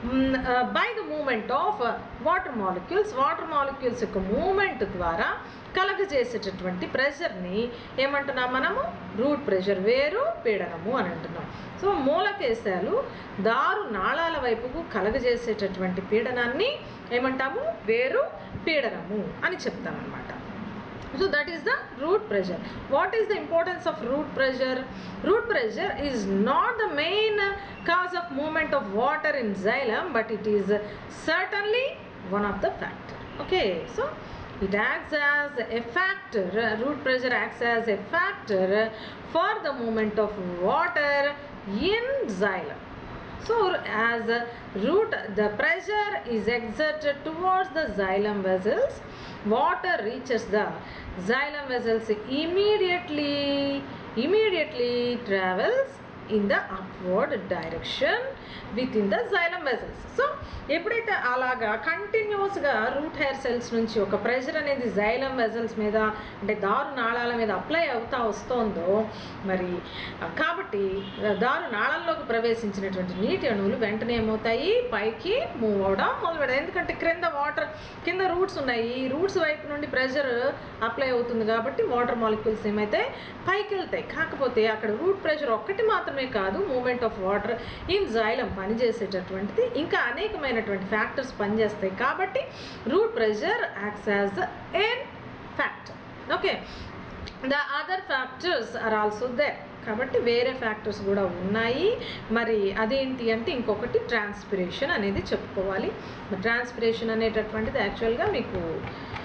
by the movement of water molecules water molecules యొక్క movement ద్వారా కలగజేసేటటువంటి ప్రెషర్ని ఏమంటున్నాం మనము? రూట్ ప్రెషర్, వేరు పీడనము అని అంటున్నాం. సో మూలకేశాలు దారు నాళాల వైపుకు కలగజేసేటటువంటి పీడనాన్ని ఏమంటాము? వేరు పీడనము అని చెప్తామన్నమాట. So that is the root pressure. What is the importance of root pressure? Root pressure is not the main cause of movement of water in xylem, but it is certainly one of the factor. Okay, so it acts as a factor. Root pressure acts as a factor for the movement of water in xylem. So as root the pressure is exerted towards the xylem vessels, water reaches the xylem vessels immediately immediately travels in the upward direction within the xylem vessels. So ఎప్పుడైతే అలాగా కంటిన్యూస్గా route hair cells నుంచి ఒక pressure అనేది xylem vessels మీద అంటే దారు నాళాల మీద అప్లై అవుతా వస్తుందో మరి కాబట్టి దారు నాళాల్లోకి ప్రవేశించినటువంటి నీటి అణువులు వెంటనే ఏమవుతాయి? పైకి మూవ్ అవడం మొదలుపెడతాయి. ఎందుకంటే క్రింద వాటర్ కింద రూట్స్ ఉన్నాయి, ఈ రూట్స్ వైపు నుండి ప్రెషర్ అప్లై అవుతుంది కాబట్టి వాటర్ మాలిక్యూల్స్ ఏమైతే పైకి వెళ్తాయి. కాకపోతే అక్కడ రూట్ ప్రెషర్ ఒక్కటి మాత్రమే కాదు, movement of water in xylem పనిచేసేటటువంటిది ఇంకా అనేకమైనటువంటి ఫ్యాక్టర్స్ పనిచేస్తాయి. కాబట్టి root pressure acts as a factor. Okay, the other factors are also there. కాబట్టి వేరే ఫ్యాక్టర్స్ కూడా ఉన్నాయి. మరి అదేంటి అంటే ఇంకొకటి ట్రాన్స్పిరేషన్ అనేది చెప్పుకోవాలి. ట్రాన్స్పిరేషన్ అనేటటువంటిది యాక్చువల్గా మీకు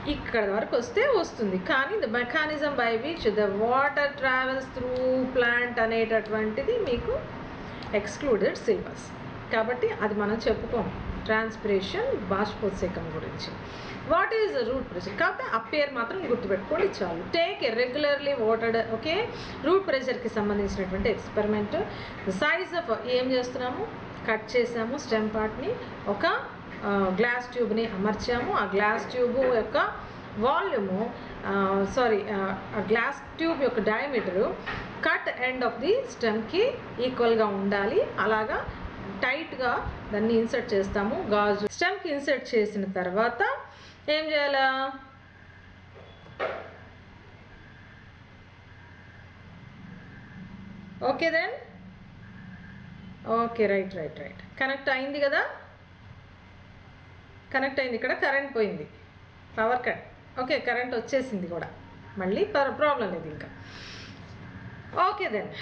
ఇక్కడ వరకు వస్తే వస్తుంది. కానీ the mechanism by which the water travels through plant అనేటటువంటిది మీకు ఎక్స్క్లూడెడ్ సిలబస్. కాబట్టి అది మనం చెప్పుకోం ట్రాన్స్పిరేషన్ బాష్పోత్సేకం గురించి. What is root pressure? కాకపోతే ఆ పేరు మాత్రం గుర్తుపెట్టుకోండి చాలు. Take a regularly watered okay root ప్రెషర్కి సంబంధించినటువంటి ఎక్స్పెరిమెంట్. సైజ్ ఆఫ్ ఏం చేస్తున్నాము, కట్ చేసాము స్టెమ్ పార్ట్ని, ఒక గ్లాస్ ట్యూబ్ని అమర్చాము. ఆ గ్లాస్ ట్యూబ్ యొక్క వాల్యూము సారీ ఆ గ్లాస్ ట్యూబ్ యొక్క diameter cut end of the స్టెమ్కి ఈక్వల్గా ఉండాలి. అలాగా టైట్గా దాన్ని ఇన్సర్ట్ చేస్తాము. గాజు స్టెమ్కి ఇన్సర్ట్ చేసిన తర్వాత ఏం చేయాలా, okay then okay right right right connect అయింది కదా, కనెక్ట్ అయింది. ఇక్కడ కరెంట్ పోయింది, పవర్ కట్. ఓకే కరెంట్ వచ్చేసింది కూడా, మళ్ళీ ప్రాబ్లం లేదు ఇంకా. ఓకే దెన్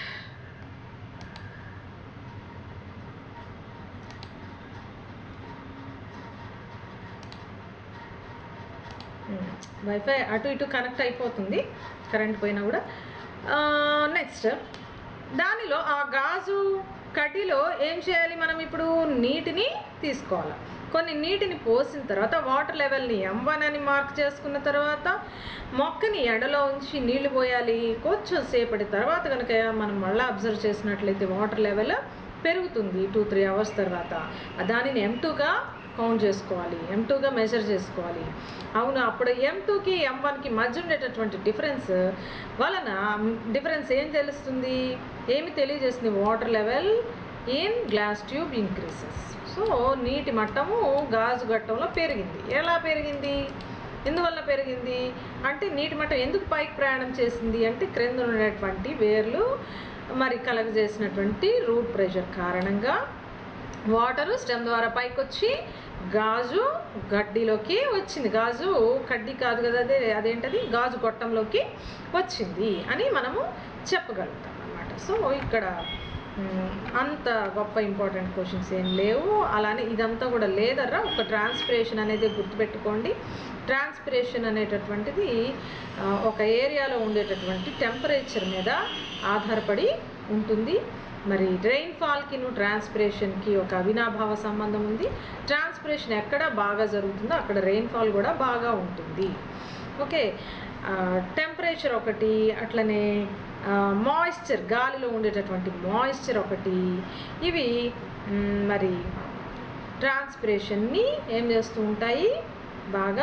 వైఫై అటు ఇటు కనెక్ట్ అయిపోతుంది కరెంట్ పోయినా కూడా. నెక్స్ట్ దానిలో ఆ గాజు కడ్డీలో ఏం చేయాలి, మనం ఇప్పుడు నీటిని తీసుకోవాలి. కొన్ని నీటిని పోసిన తర్వాత వాటర్ లెవెల్ని ఎం వన్ అని మార్క్ చేసుకున్న తర్వాత మొక్కని ఎండలో ఉంచి నీళ్లు పోయాలి. కొంచెం సేపటి తర్వాత కనుక మనం మళ్ళీ అబ్జర్వ్ చేసినట్లయితే వాటర్ లెవెల్ పెరుగుతుంది టూ త్రీ అవర్స్ తర్వాత. దానిని ఎం టూగా కౌంట్ చేసుకోవాలి, ఎం టూగా మెజర్ చేసుకోవాలి. అవును, అప్పుడు ఎం టూకి ఎం వన్కి మధ్య ఉండేటటువంటి డిఫరెన్స్ వలన డిఫరెన్స్ ఏం తెలుస్తుంది, ఏమి తెలియజేస్తుంది, water level in glass tube increases. So నీటి మట్టము గాజు గట్టంలో పెరిగింది. ఎలా పెరిగింది, ఎందువల్ల పెరిగింది అంటే నీటి మట్టం ఎందుకు పైకి ప్రయాణం చేసింది అంటే క్రింద ఉన్నటువంటి వేర్లు మరి కలగజేసినటువంటి రూట్ ప్రెషర్ కారణంగా వాటరు స్టెమ్ ద్వారా పైకి వచ్చి గాజు గడ్డిలోకి వచ్చింది. గాజు కడ్డీ కాదు కదా, అదే అదేంటది గాజు గొట్టంలోకి వచ్చింది అని మనము చెప్పగలుగుతాం అన్నమాట. సో ఇక్కడ అంత గొప్ప ఇంపార్టెంట్ క్వశ్చన్స్ ఏం లేవు. అలానే ఇదంతా కూడా లేదర్రా, ఒక ట్రాన్స్పిరేషన్ అనేది గుర్తుపెట్టుకోండి. ట్రాన్స్పిరేషన్ అనేటటువంటిది ఒక ఏరియాలో ఉండేటటువంటి టెంపరేచర్ మీద ఆధారపడి ఉంటుంది. మరి రెయిన్ఫాల్కి ట్రాన్స్పిరేషన్కి ఒక అవినాభావ సంబంధం ఉంది. ట్రాన్స్పిరేషన్ ఎక్కడ బాగా జరుగుతుందో అక్కడ రెయిన్ఫాల్ కూడా బాగా ఉంటుంది. ఓకే, టెంపరేచర్ ఒకటి, అట్లనే మాయిశ్చర్ గాలిలో ఉండేటటువంటి మాయిశ్చర్ ఒకటి, ఇవి మరి ట్రాన్స్పిరేషన్ని ఏం చేస్తూ ఉంటాయి, బాగా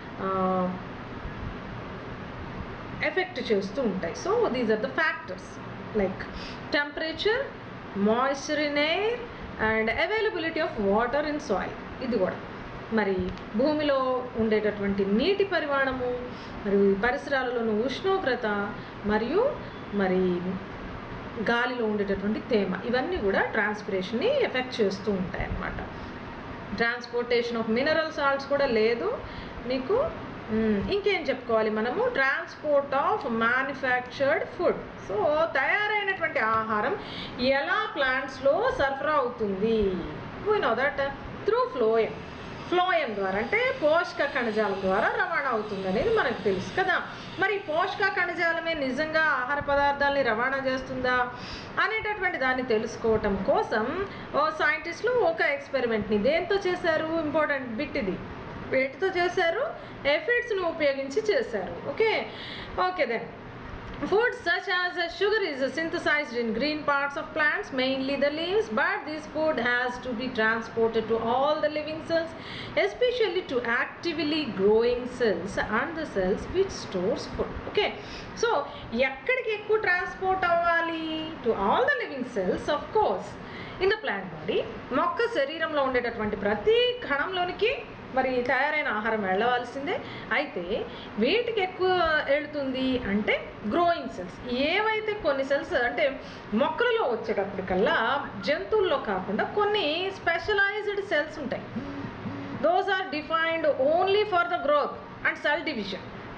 ఎఫెక్ట్ చేస్తూ ఉంటాయి. So these are the factors like temperature, moisture in air and availability of water in soil. ఇది కూడా మరి భూమిలో ఉండేటటువంటి నీటి పరిమాణము, మరి పరిసరాలలోని ఉష్ణోగ్రత, మరియు మరి గాలిలో ఉండేటటువంటి తేమ, ఇవన్నీ కూడా ట్రాన్స్పిరేషన్ని ఎఫెక్ట్ చేస్తూ ఉంటాయి అన్నమాట. ట్రాన్స్పోర్టేషన్ ఆఫ్ మినరల్ సాల్ట్స్ కూడా లేదు మీకు. ఇంకేం చెప్పుకోవాలి మనము, transport of manufactured food. So తయారైనటువంటి ఆహారం ఎలా ప్లాంట్స్లో సరఫరా అవుతుంది, we know that through phloem. Phloem ద్వారా అంటే పోషక కణజాలం ద్వారా రవాణా అవుతుంది అనేది మనకు తెలుసు కదా. మరి పోషక కణజాలమే నిజంగా ఆహార పదార్థాలని రవాణా చేస్తుందా అనేటటువంటి దాన్ని తెలుసుకోవటం కోసం ఓ సైంటిస్టులు ఒక ఎక్స్పెరిమెంట్ని దేంతో చేశారు, ఇంపార్టెంట్ బిట్ ఇది, వేటితో చేశారు, ఎఫిడ్స్ను ఉపయోగించి చేశారు. Okay okay then food such as sugar is synthesized in green parts of plants, mainly the leaves, but this food has to be transported to all the living cells, especially to actively growing cells and the cells which stores food. Okay, so ekkadiki ekku transport avvali to all the living cells, of course in the plant body. మొక్క శరీరంలో ఉండేటటువంటి ప్రతి కణంలోనికి మరి తయారైన ఆహారం వెళ్ళవలసిందే. అయితే వీటికి ఎక్కువ వెళుతుంది అంటే గ్రోయింగ్ సెల్స్. ఏవైతే కొన్ని సెల్స్ అంటే మొక్కలలో వచ్చేటప్పటికల్లా జంతువుల్లో కాకుండా కొన్ని స్పెషలైజ్డ్ సెల్స్ ఉంటాయి. Those are defined only for the growth and cell division.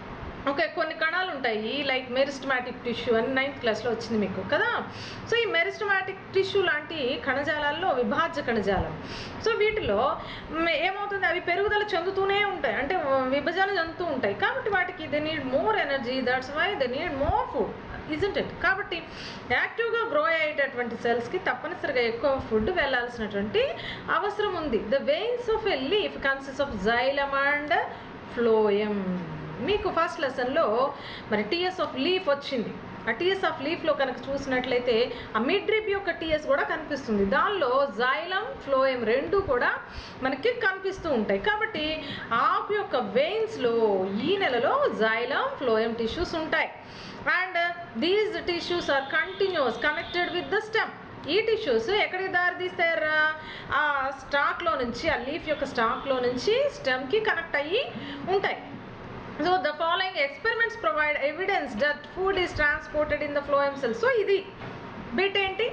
Okay, కొన్ని కణాలు ఉంటాయి లైక్ మెరిస్టమాటిక్ టిష్యూ అని నైన్త్ క్లాస్లో వచ్చింది మీకు కదా. సో ఈ మెరిస్టమాటిక్ టిష్యూ లాంటి కణజాలాల్లో విభాజ్య కణజాలం. సో వీటిలో ఏమవుతుంది, అవి పెరుగుదల చెందుతూనే ఉంటాయి, అంటే విభజన చెందుతూ ఉంటాయి. కాబట్టి వాటికి they need more energy, that's why they need more food, isn't it. కాబట్టి యాక్టివ్గా గ్రో అయ్యేటటువంటి సెల్స్కి తప్పనిసరిగా ఎక్కువ ఫుడ్ వెళ్ళాల్సినటువంటి అవసరం ఉంది. The veins of a leaf consist of xylem and phloem. మీకు ఫస్ట్ లెసన్లో మరి టీఎస్ ఆఫ్ లీఫ్ వచ్చింది. ఆ టీఎస్ ఆఫ్ లీఫ్లో కనుక చూసినట్లయితే ఆ మిడ్ రిబ్ యొక్క టీఎస్ కూడా కనిపిస్తుంది. దానిలో జైలం ఫ్లోయం రెండు కూడా మనకి కనిపిస్తూ ఉంటాయి. కాబట్టి ఆకు యొక్క వెయిన్స్లో ఈ నెలలో జైలం ఫ్లోయం టిష్యూస్ ఉంటాయి. And these tissues are continuous connected with the stem. ఈ టిష్యూస్ ఎక్కడికి దారి తీస్తారా, ఆ స్టాక్లో నుంచి, ఆ లీఫ్ యొక్క స్టాక్లో నుంచి స్టెమ్కి కనెక్ట్ అయ్యి ఉంటాయి. So the following experiments provide evidence that food is transported in the phloem cells. So ఇది బిట్ ఏంటి,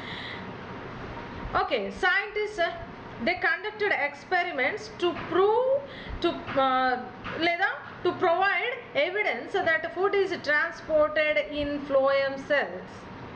okay, scientists they conducted experiments to prove to uh, లేదా to provide evidence that food is transported in phloem cells.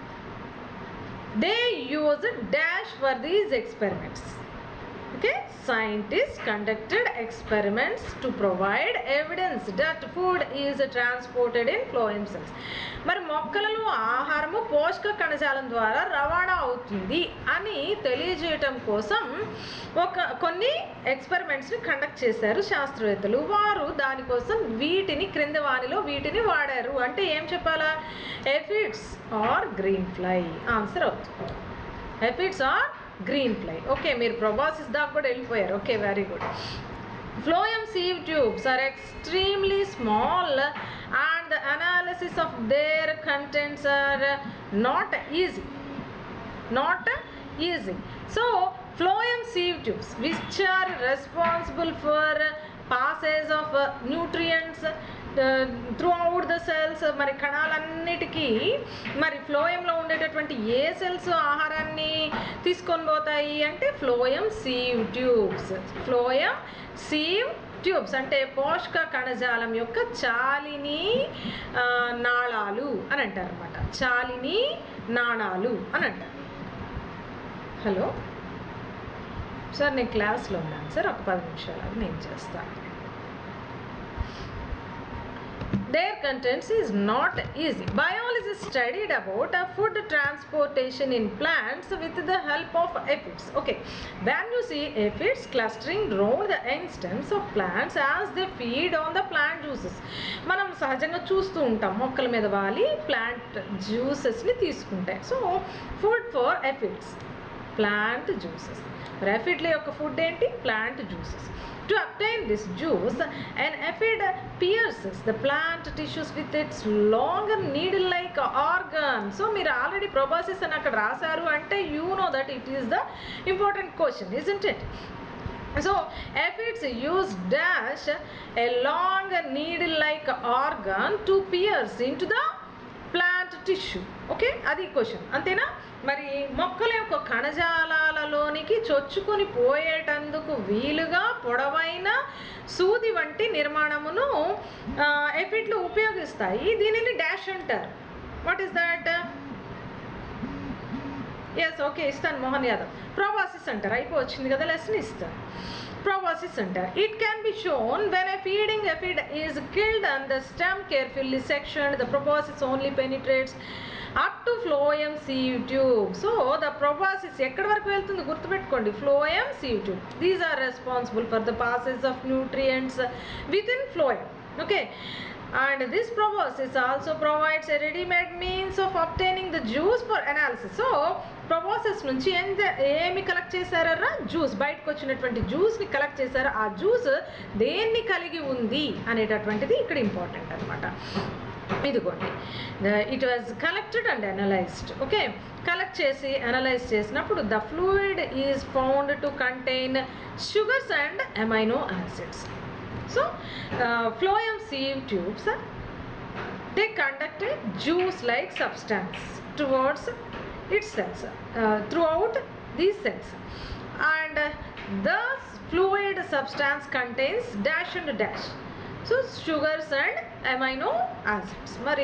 They used dash for these experiments. Okay, scientists conducted experiments to provide evidence that food is transported in phloem cells. మరి మొక్కలలో ఆహారము పోషక కణజాలం ద్వారా రవాణా అవుతుంది అని తెలియజేయటం కోసం ఒక కొన్ని ఎక్స్పెరిమెంట్స్ని కండక్ట్ చేశారు శాస్త్రవేత్తలు. వారు దానికోసం వీటిని క్రింద వానిలో వీటిని వాడారు. అంటే ఏం చెప్పాలా, aphids or green fly answer అవుతుంది. Aphids or green fly. Okay, మీరు proboscis దాకా కూడా వెళ్ళిపోయారు. Okay, very good. Phloem sieve tubes are extremely small and the analysis of their contents are not easy. Not easy. So, phloem sieve tubes which are responsible for passage of nutrients throughout the cells. మరి కణాలన్నిటికీ మరి ఫ్లోయంలో ఉండేటటువంటి ఏ cells ఆహారాన్ని తీసుకొని పోతాయి అంటే phloem sieve tubes. Phloem sieve tubes అంటే పోషక కణజాలం యొక్క చాలిని నాళాలు అని అంటారు అనమాట. చాలిని నాళాలు అని అంటారు. హలో సార్, నేను క్లాస్లో ఉన్నాను సార్, ఒక పది నిమిషాలు నేను చేస్తాను. Their contents is not easy. Biologists studied about uh, food transportation in plants with the help of aphids. Okay, when you see aphids clustering around the end stems of plants as they feed on the plant juices. మనం సహజంగా చూస్తూ ఉంటాం మొక్కల మీద వాలి plant జ్యూసెస్ని తీసుకుంటాయి. So food for aphids, plant juices. మరి aphid యొక్క ఫుడ్ ఏంటి, plant juices. To obtain this juice, an aphid pierces the plant tissues with its long needle-like organ. So, మీరు ఆల్రెడీ proboscis అని అక్కడ రాశారు అంటే you know that it is the important question, isn't it? So, aphids use dash a long needle-like organ to pierce into the plant tissue. Okay, అది question, అంతేనా? మరి మొక్కల యొక్క కణజాలాలలోనికి చొచ్చుకొని పోయేటందుకు వీలుగా పొడవైన సూది వంటి నిర్మాణమును ఎఫిడ్లు ఉపయోగిస్తాయి. దీనిని డాష్ అంటారు. What is that? Yes, okay, ఇస్తాను మోహన్ యాదవ్. proboscis అంటారు. అయిపోవచ్చింది కదా, లెసన్ ఇస్తాను. proboscis అంటారు. It can be shown when a feeding aphid is killed and the stem carefully sectioned. The proboscis only penetrates up to phloem sieve tube. So the proboscis ఎక్కడి వరకు వెళ్తుంది గుర్తుపెట్టుకోండి, phloem sieve tube. These are responsible for the passage of nutrients within phloem. Okay, and this proboscis also provides a ready-made means of obtaining the juice for analysis. So proboscis నుంచి ఎంత ఏమి collect చేశారా, juice, బయటకు వచ్చినటువంటి జ్యూస్ని collect చేశారు. ఆ juice దేన్ని కలిగి ఉంది అనేటటువంటిది ఇక్కడ ఇంపార్టెంట్ అనమాట. ఇదిగోండి, it was collected and analysed. Okay, collect చేసి అనలైజ్ చేసినప్పుడు the fluid is found to contain sugars and amino acids. So phloem sieve tubes, they conduct a juice-like substance towards its cells, uh, throughout these cells, and uh, the fluid substance contains dash and dash. So sugars and amino acids. మరి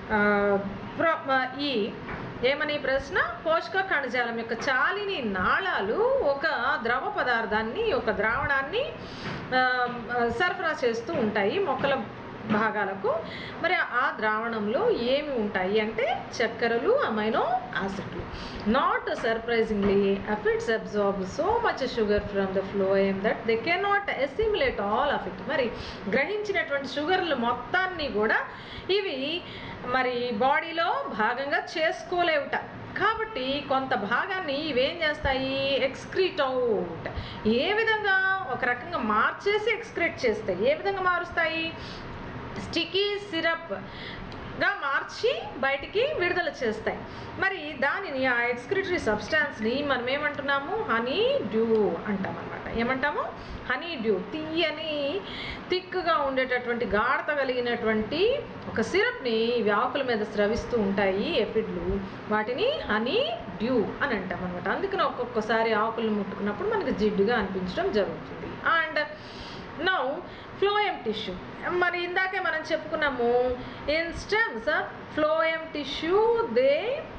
ఈ ఏమని ప్రశ్న, పోషక కణజాలం యొక్క చాలిని నాళాలు ఒక ద్రవ పదార్థాన్ని, ఒక ద్రావణాన్ని సరఫరా చేస్తూ ఉంటాయి మొక్కల భాగాలకు. మరి ఆ ద్రావణంలో ఏమి ఉంటాయి అంటే చక్కెరలు, అమైనో యాసిడ్లు. Not surprisingly aphids absorb so much sugar from the phloem that they cannot assimilate all of it. మరి గ్రహించినటువంటి షుగర్లు మొత్తాన్ని కూడా ఇవి మరి బాడీలో భాగంగా చేసుకోలేవుట. కాబట్టి కొంత భాగాన్ని ఇవేం చేస్తాయి, ఎక్స్క్రీట్ అవుట్. ఏ విధంగా, ఒక రకంగా మార్చేసి ఎక్స్క్రీట్ చేస్తాయి. ఏ విధంగా మారుస్తాయి, స్టికీ సిరప్గా మార్చి బయటికి విడుదల చేస్తాయి. మరి దానిని, ఆ ఎక్స్క్రిటరీ సబ్స్టాన్స్ని మనం ఏమంటున్నాము, హనీ డ్యూ అంటాం అనమాట. ఏమంటాము, హనీ డ్యూ. తీయని థిక్గా ఉండేటటువంటి గాఢత కలిగినటువంటి ఒక సిరప్ని ఇవి ఆకుల మీద స్రవిస్తూ ఉంటాయి ఎఫిడ్లు. వాటిని హనీ డ్యూ అని అంటాం అనమాట. అందుకని ఒక్కొక్కసారి ఆకులను ముట్టుకున్నప్పుడు మనకి జిడ్డుగా అనిపించడం జరుగుతుంది. And now phloem tissue. మరి ఇందాకే మనం చెప్పుకున్నాము, in stems phloem tissue they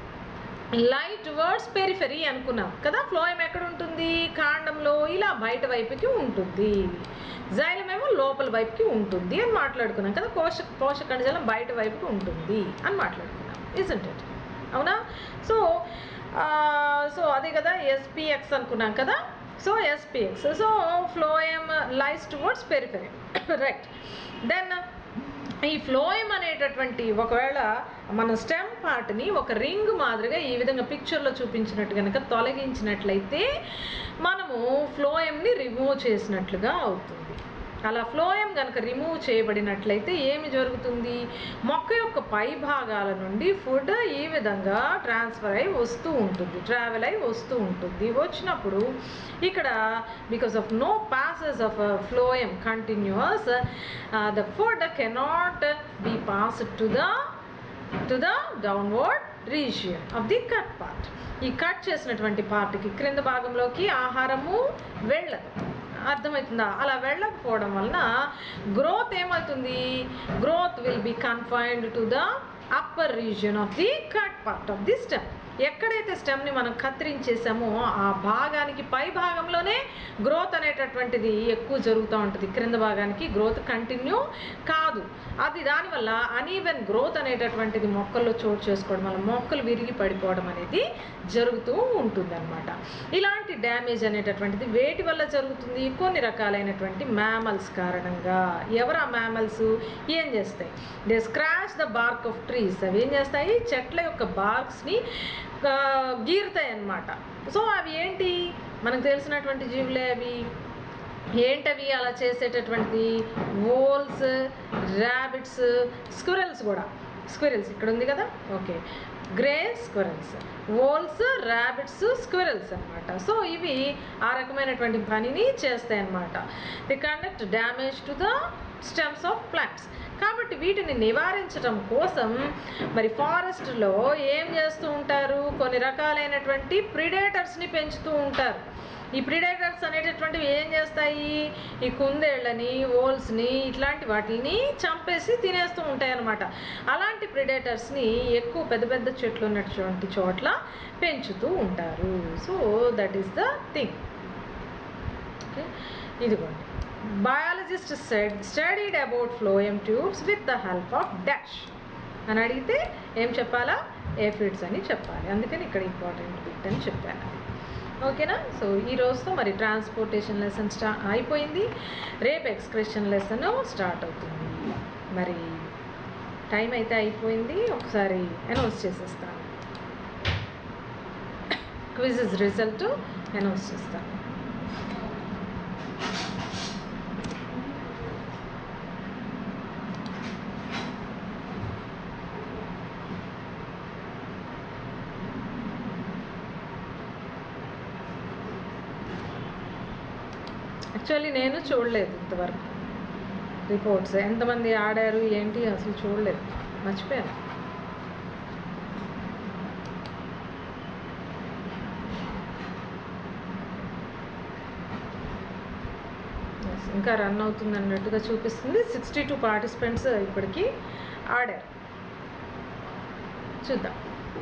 lie towards periphery అనుకున్నాం కదా. ఫ్లోయమ్ ఎక్కడ ఉంటుంది, కాండంలో ఇలా బయట వైపుకి ఉంటుంది, జైలం ఏమో లోపల వైపుకి ఉంటుంది అని మాట్లాడుకున్నాం కదా. పోషక పోషక కణజాలం బయట వైపుకి ఉంటుంది అని మాట్లాడుకున్నాం, ఇజంట్ ఇట్? అవునా? సో సో అదే కదా ఎస్పిఎక్స్ అనుకున్నాం కదా. సో ఎస్పిఎక్స్, so phloem lies towards periphery, right. Then ఈ ఫ్లోయమ్ అనేటటువంటి ఒకవేళ మన స్టెమ్ పార్ట్ని ఒక రింగ్ మాదిరిగా ఈ విధంగా పిక్చర్లో చూపించినట్టు కనుక తొలగించినట్లయితే మనము ఫ్లోయమ్ని రిమూవ్ చేసినట్లుగా అవుతుంది. అలా ఫ్లోయమ్ కనుక రిమూవ్ చేయబడినట్లయితే ఏమి జరుగుతుంది, మొక్క యొక్క పై భాగాల నుండి ఫుడ్ ఈ విధంగా ట్రాన్స్ఫర్ అయి వస్తూ ఉంటుంది, ట్రావెల్ అయి వస్తూ ఉంటుంది. వచ్చినప్పుడు ఇక్కడ because of no passes of phloem continues, the food cannot be passed to the to the downward region of the cut part. ఈ కట్ చేసినటువంటి పార్ట్కి క్రింద భాగంలోకి ఆహారము వెళ్ళదు. అర్థమవుతుందా? అలా వెళ్ళకపోవడం వలన గ్రోత్ ఏమవుతుంది, growth will be confined to the upper region of the cut part of the stem. ఎక్కడైతే స్టెమ్ని మనం కత్తిరించేసామో ఆ భాగానికి పై భాగంలోనే గ్రోత్ అనేటటువంటిది ఎక్కువ జరుగుతూ ఉంటుంది. క్రింద భాగానికి గ్రోత్ కంటిన్యూ కాదు. అది దానివల్ల అనీవెన్ గ్రోత్ అనేటటువంటిది మొక్కల్లో చోటు చేసుకోవడం వల్ల మొక్కలు విరిగి పడిపోవడం అనేది జరుగుతూ ఉంటుంది అనమాట. ఇలాంటి డ్యామేజ్ అనేటటువంటిది వేటి వల్ల జరుగుతుంది, కొన్ని రకాలైనటువంటి మ్యామల్స్ కారణంగా. ఎవరు ఆ మ్యామల్స్, ఏం చేస్తాయి, they scratch the bark of trees. అవి ఏం చేస్తాయి, చెట్ల యొక్క బార్క్స్ని గీరుతాయి అన్నమాట. సో అవి ఏంటి, మనకు తెలిసినటువంటి జీవులే అవి. ఏంటవి అలా చేసేటటువంటిది, వోల్స్, ర్యాబిట్స్, స్క్విరల్స్ కూడా. స్క్విరల్స్ ఇక్కడ ఉంది కదా, okay, grey squirrels, voles, rabbits, squirrels అనమాట. సో ఇవి ఆ రకమైనటువంటి పనిని చేస్తాయి అన్నమాట. The conduct damage to the stems of plants. కాబట్టి వీటిని నివారించడం కోసం మరి ఫారెస్ట్లో ఏం చేస్తూ ఉంటారు, కొన్ని రకాలైనటువంటి ప్రిడేటర్స్ని పెంచుతూ ఉంటారు. ఈ ప్రిడేటర్స్ అనేటటువంటివి ఏం చేస్తాయి, ఈ కుందేళ్ళని, ఓల్స్ని, ఇట్లాంటి వాటిని చంపేసి తినేస్తూ ఉంటాయి అన్నమాట. అలాంటి ప్రిడేటర్స్ని ఎక్కువ పెద్ద పెద్ద చెట్లు ఉన్నటువంటి చోట్ల పెంచుతూ ఉంటారు. So that is the thing. Okay, ఇదిగోండి. Biologist said studied about phloem tubes with the help of dash అని అడిగితే ఏం చెప్పాలా, ఏఫిడ్స్ అని చెప్పాలి. అందుకని ఇక్కడ ఇంపార్టెంట్ బిట్ అని చెప్పాను. ఓకేనా? సో ఈ రోజుతో మరి ట్రాన్స్పోర్టేషన్ లెసన్ స్టా అయిపోయింది. రేపు ఎక్స్క్రెషన్ లెసన్ స్టార్ట్ అవుతుంది. మరి టైం అయితే అయిపోయింది, ఒకసారి అనౌన్స్ చేసేస్తాను. క్విజ్ రిజల్ట్ అనౌన్స్ చేస్తాను. యాక్చువల్లీ నేను చూడలేదు ఇంతవరకు రిపోర్ట్స్, ఎంతమంది ఆడారు ఏంటి అసలు చూడలేదు, మర్చిపోయాను. ఇంకా రన్ అవుతుంది అన్నట్టుగా చూపిస్తుంది. సిక్స్టీ టూ పార్టిసిపెంట్స్ ఇప్పటికీ ఆడారు. చూద్దాం.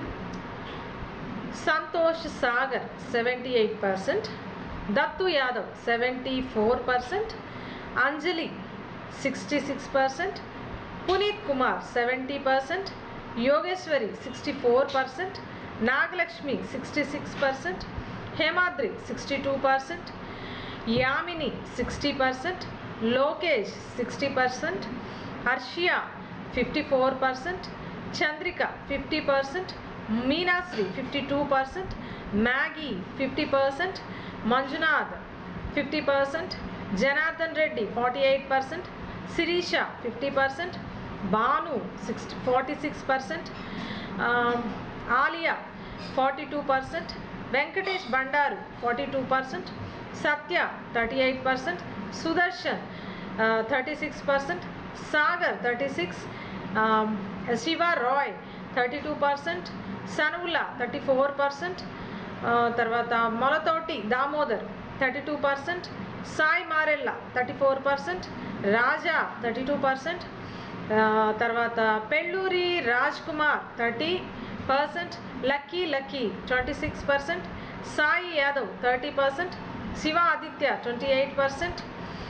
Santosh Sagar seventy eight percent, Dattu Yadav seventy four percent, Anjali sixty six percent, Puneet Kumar seventy percent, Yogeshwari sixty four percent, Nagalakshmi sixty six percent, Hemadri sixty two percent, Yamini sixty percent, Lokesh sixty percent, Harshiya fifty four percent, Chandrika fifty percent, Meenashri fifty two percent, Maggie fifty percent, Manjunath fifty percent, Janardhan Reddy forty eight percent, Sirisha fifty percent, Bhanu sixty forty six percent, Alia forty two percent, Venkatesh Bandaru forty two percent, Satya thirty eight percent, Sudarshan thirty six percent, Sagar thirty six, Shiva Rai thirty two percent, Sanuvula thirty four percent, తర్వాత Molathoti Damodar thirty two percent, Sai Marella thirty four percent, Raja thirty two percent, తర్వాత Pelluri Raj Kumar thirty percent, Lucky Lucky twenty six percent, Sai Yadav thirty percent, Shiva Aditya twenty eight percent,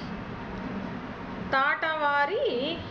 Tatavari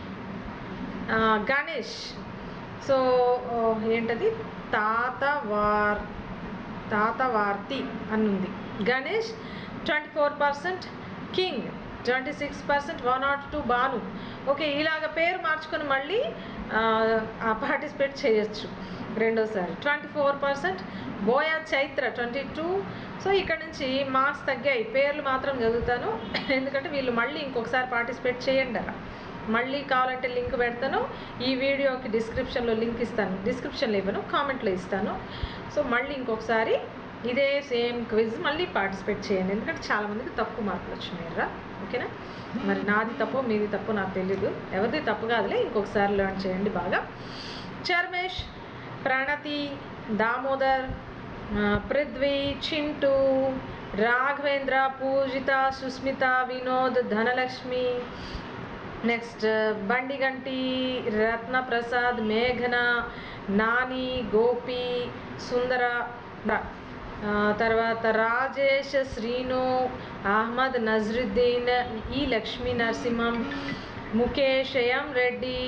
Ganesh so ఏంటది తాతవార్ తాతవార్తి అని ఉంది, Ganesh twenty four percent, King twenty six percent, one not two Banu. Okay, ఇలాగ పేరు మార్చుకొని మళ్ళీ participate చేయొచ్చు రెండోసారి. Twenty four percent, Boya Chaitra twenty two. So ఇక్కడ నుంచి మార్క్స్ తగ్గాయి, పేర్లు మాత్రం చదువుతాను ఎందుకంటే వీళ్ళు మళ్ళీ ఇంకొకసారి పార్టిసిపేట్ చేయండి అలా. మళ్ళీ కావాలంటే లింక్ పెడతాను, ఈ వీడియోకి డిస్క్రిప్షన్లో లింక్ ఇస్తాను, డిస్క్రిప్షన్లో ఇవ్వను కామెంట్లో ఇస్తాను. సో మళ్ళీ ఇంకొకసారి ఇదే సేమ్ క్విజ్ మళ్ళీ పార్టిసిపేట్ చేయండి, ఎందుకంటే చాలామందికి తక్కువ మార్కులు వచ్చినాయి రా. ఓకేనా, మరి నాది తప్పు మీది తప్పు నాకు తెలీదు, ఎవరిది తప్పు కాదులే, ఇంకొకసారి లర్న్ చేయండి బాగా. చర్మేష్, ప్రణతి, దామోదర్, పృథ్వీ, చింటూ, రాఘవేంద్ర, పూజిత, సుస్మిత, వినోద్, ధనలక్ష్మి, నెక్స్ట్ బండిగంటి, రత్నప్రసాద్, మేఘన, నాని, గోపి, సుందర, తర్వాత రాజేష్, శ్రీను, అహ్మద్, నజరుద్దీన్, ఈ Lakshmi Narasimham, Mukesh, M Reddy,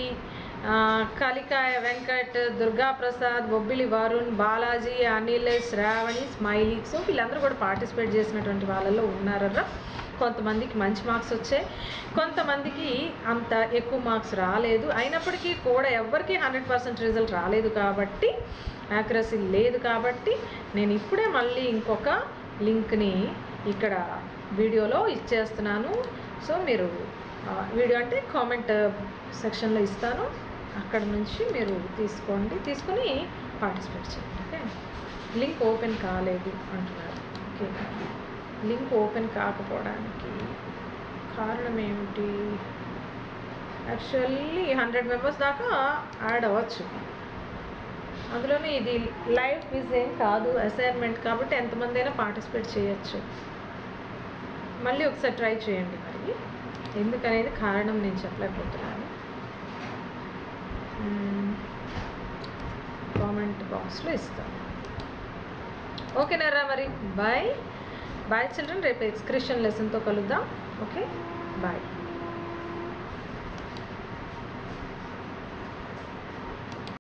Kalikaya Venkat, Durgaprasad, Bobbili Varun, Balaji, Anil, Shravani, Smiley. So వీళ్ళందరూ కూడా పార్టిసిపేట్ చేసినటువంటి వాళ్ళలో ఉన్నారరా. కొంతమందికి మంచి మార్క్స్ వచ్చాయి, కొంతమందికి అంత ఎక్కువ మార్క్స్ రాలేదు. అయినప్పటికీ కూడా ఎవరికి హండ్రెడ్ పర్సెంట్ రిజల్ట్ రాలేదు కాబట్టి, యాక్యురసీ లేదు కాబట్టి నేను ఇప్పుడే మళ్ళీ ఇంకొక లింక్ని ఇక్కడ వీడియోలో ఇచ్చేస్తున్నాను. సో మీరు వీడియో అంటే కామెంట్ సెక్షన్లో ఇస్తాను, అక్కడ నుంచి మీరు తీసుకోండి, తీసుకొని పార్టిసిపేట్ చేయండి. ఓకే, లింక్ ఓపెన్ కాలేదు అంటున్నారు. ఓకే, లింక్ ఓపెన్ కాకపోవడానికి కారణం ఏమిటి? యాక్చువల్లీ హండ్రెడ్ మెంబర్స్ దాకా యాడ్ అవ్వచ్చు, అందులోనే ఇది లైవ్ క్విజ్ ఏం కాదు, అసైన్మెంట్ కాబట్టి ఎంతమంది అయినా పార్టిసిపేట్ చేయొచ్చు. మళ్ళీ ఒకసారి ట్రై చేయండి, మరి ఎందుకనేది కారణం నేను చెప్పలేకపోతున్నాను. కామెంట్ బాక్స్లో ఇస్తాను. ఓకేనారా, మరి బాయ్ బాయ్ చిల్డ్రన్, రేపు ఎక్స్క్రిషన్ లెసన్తో కలుద్దాం. Okay bye.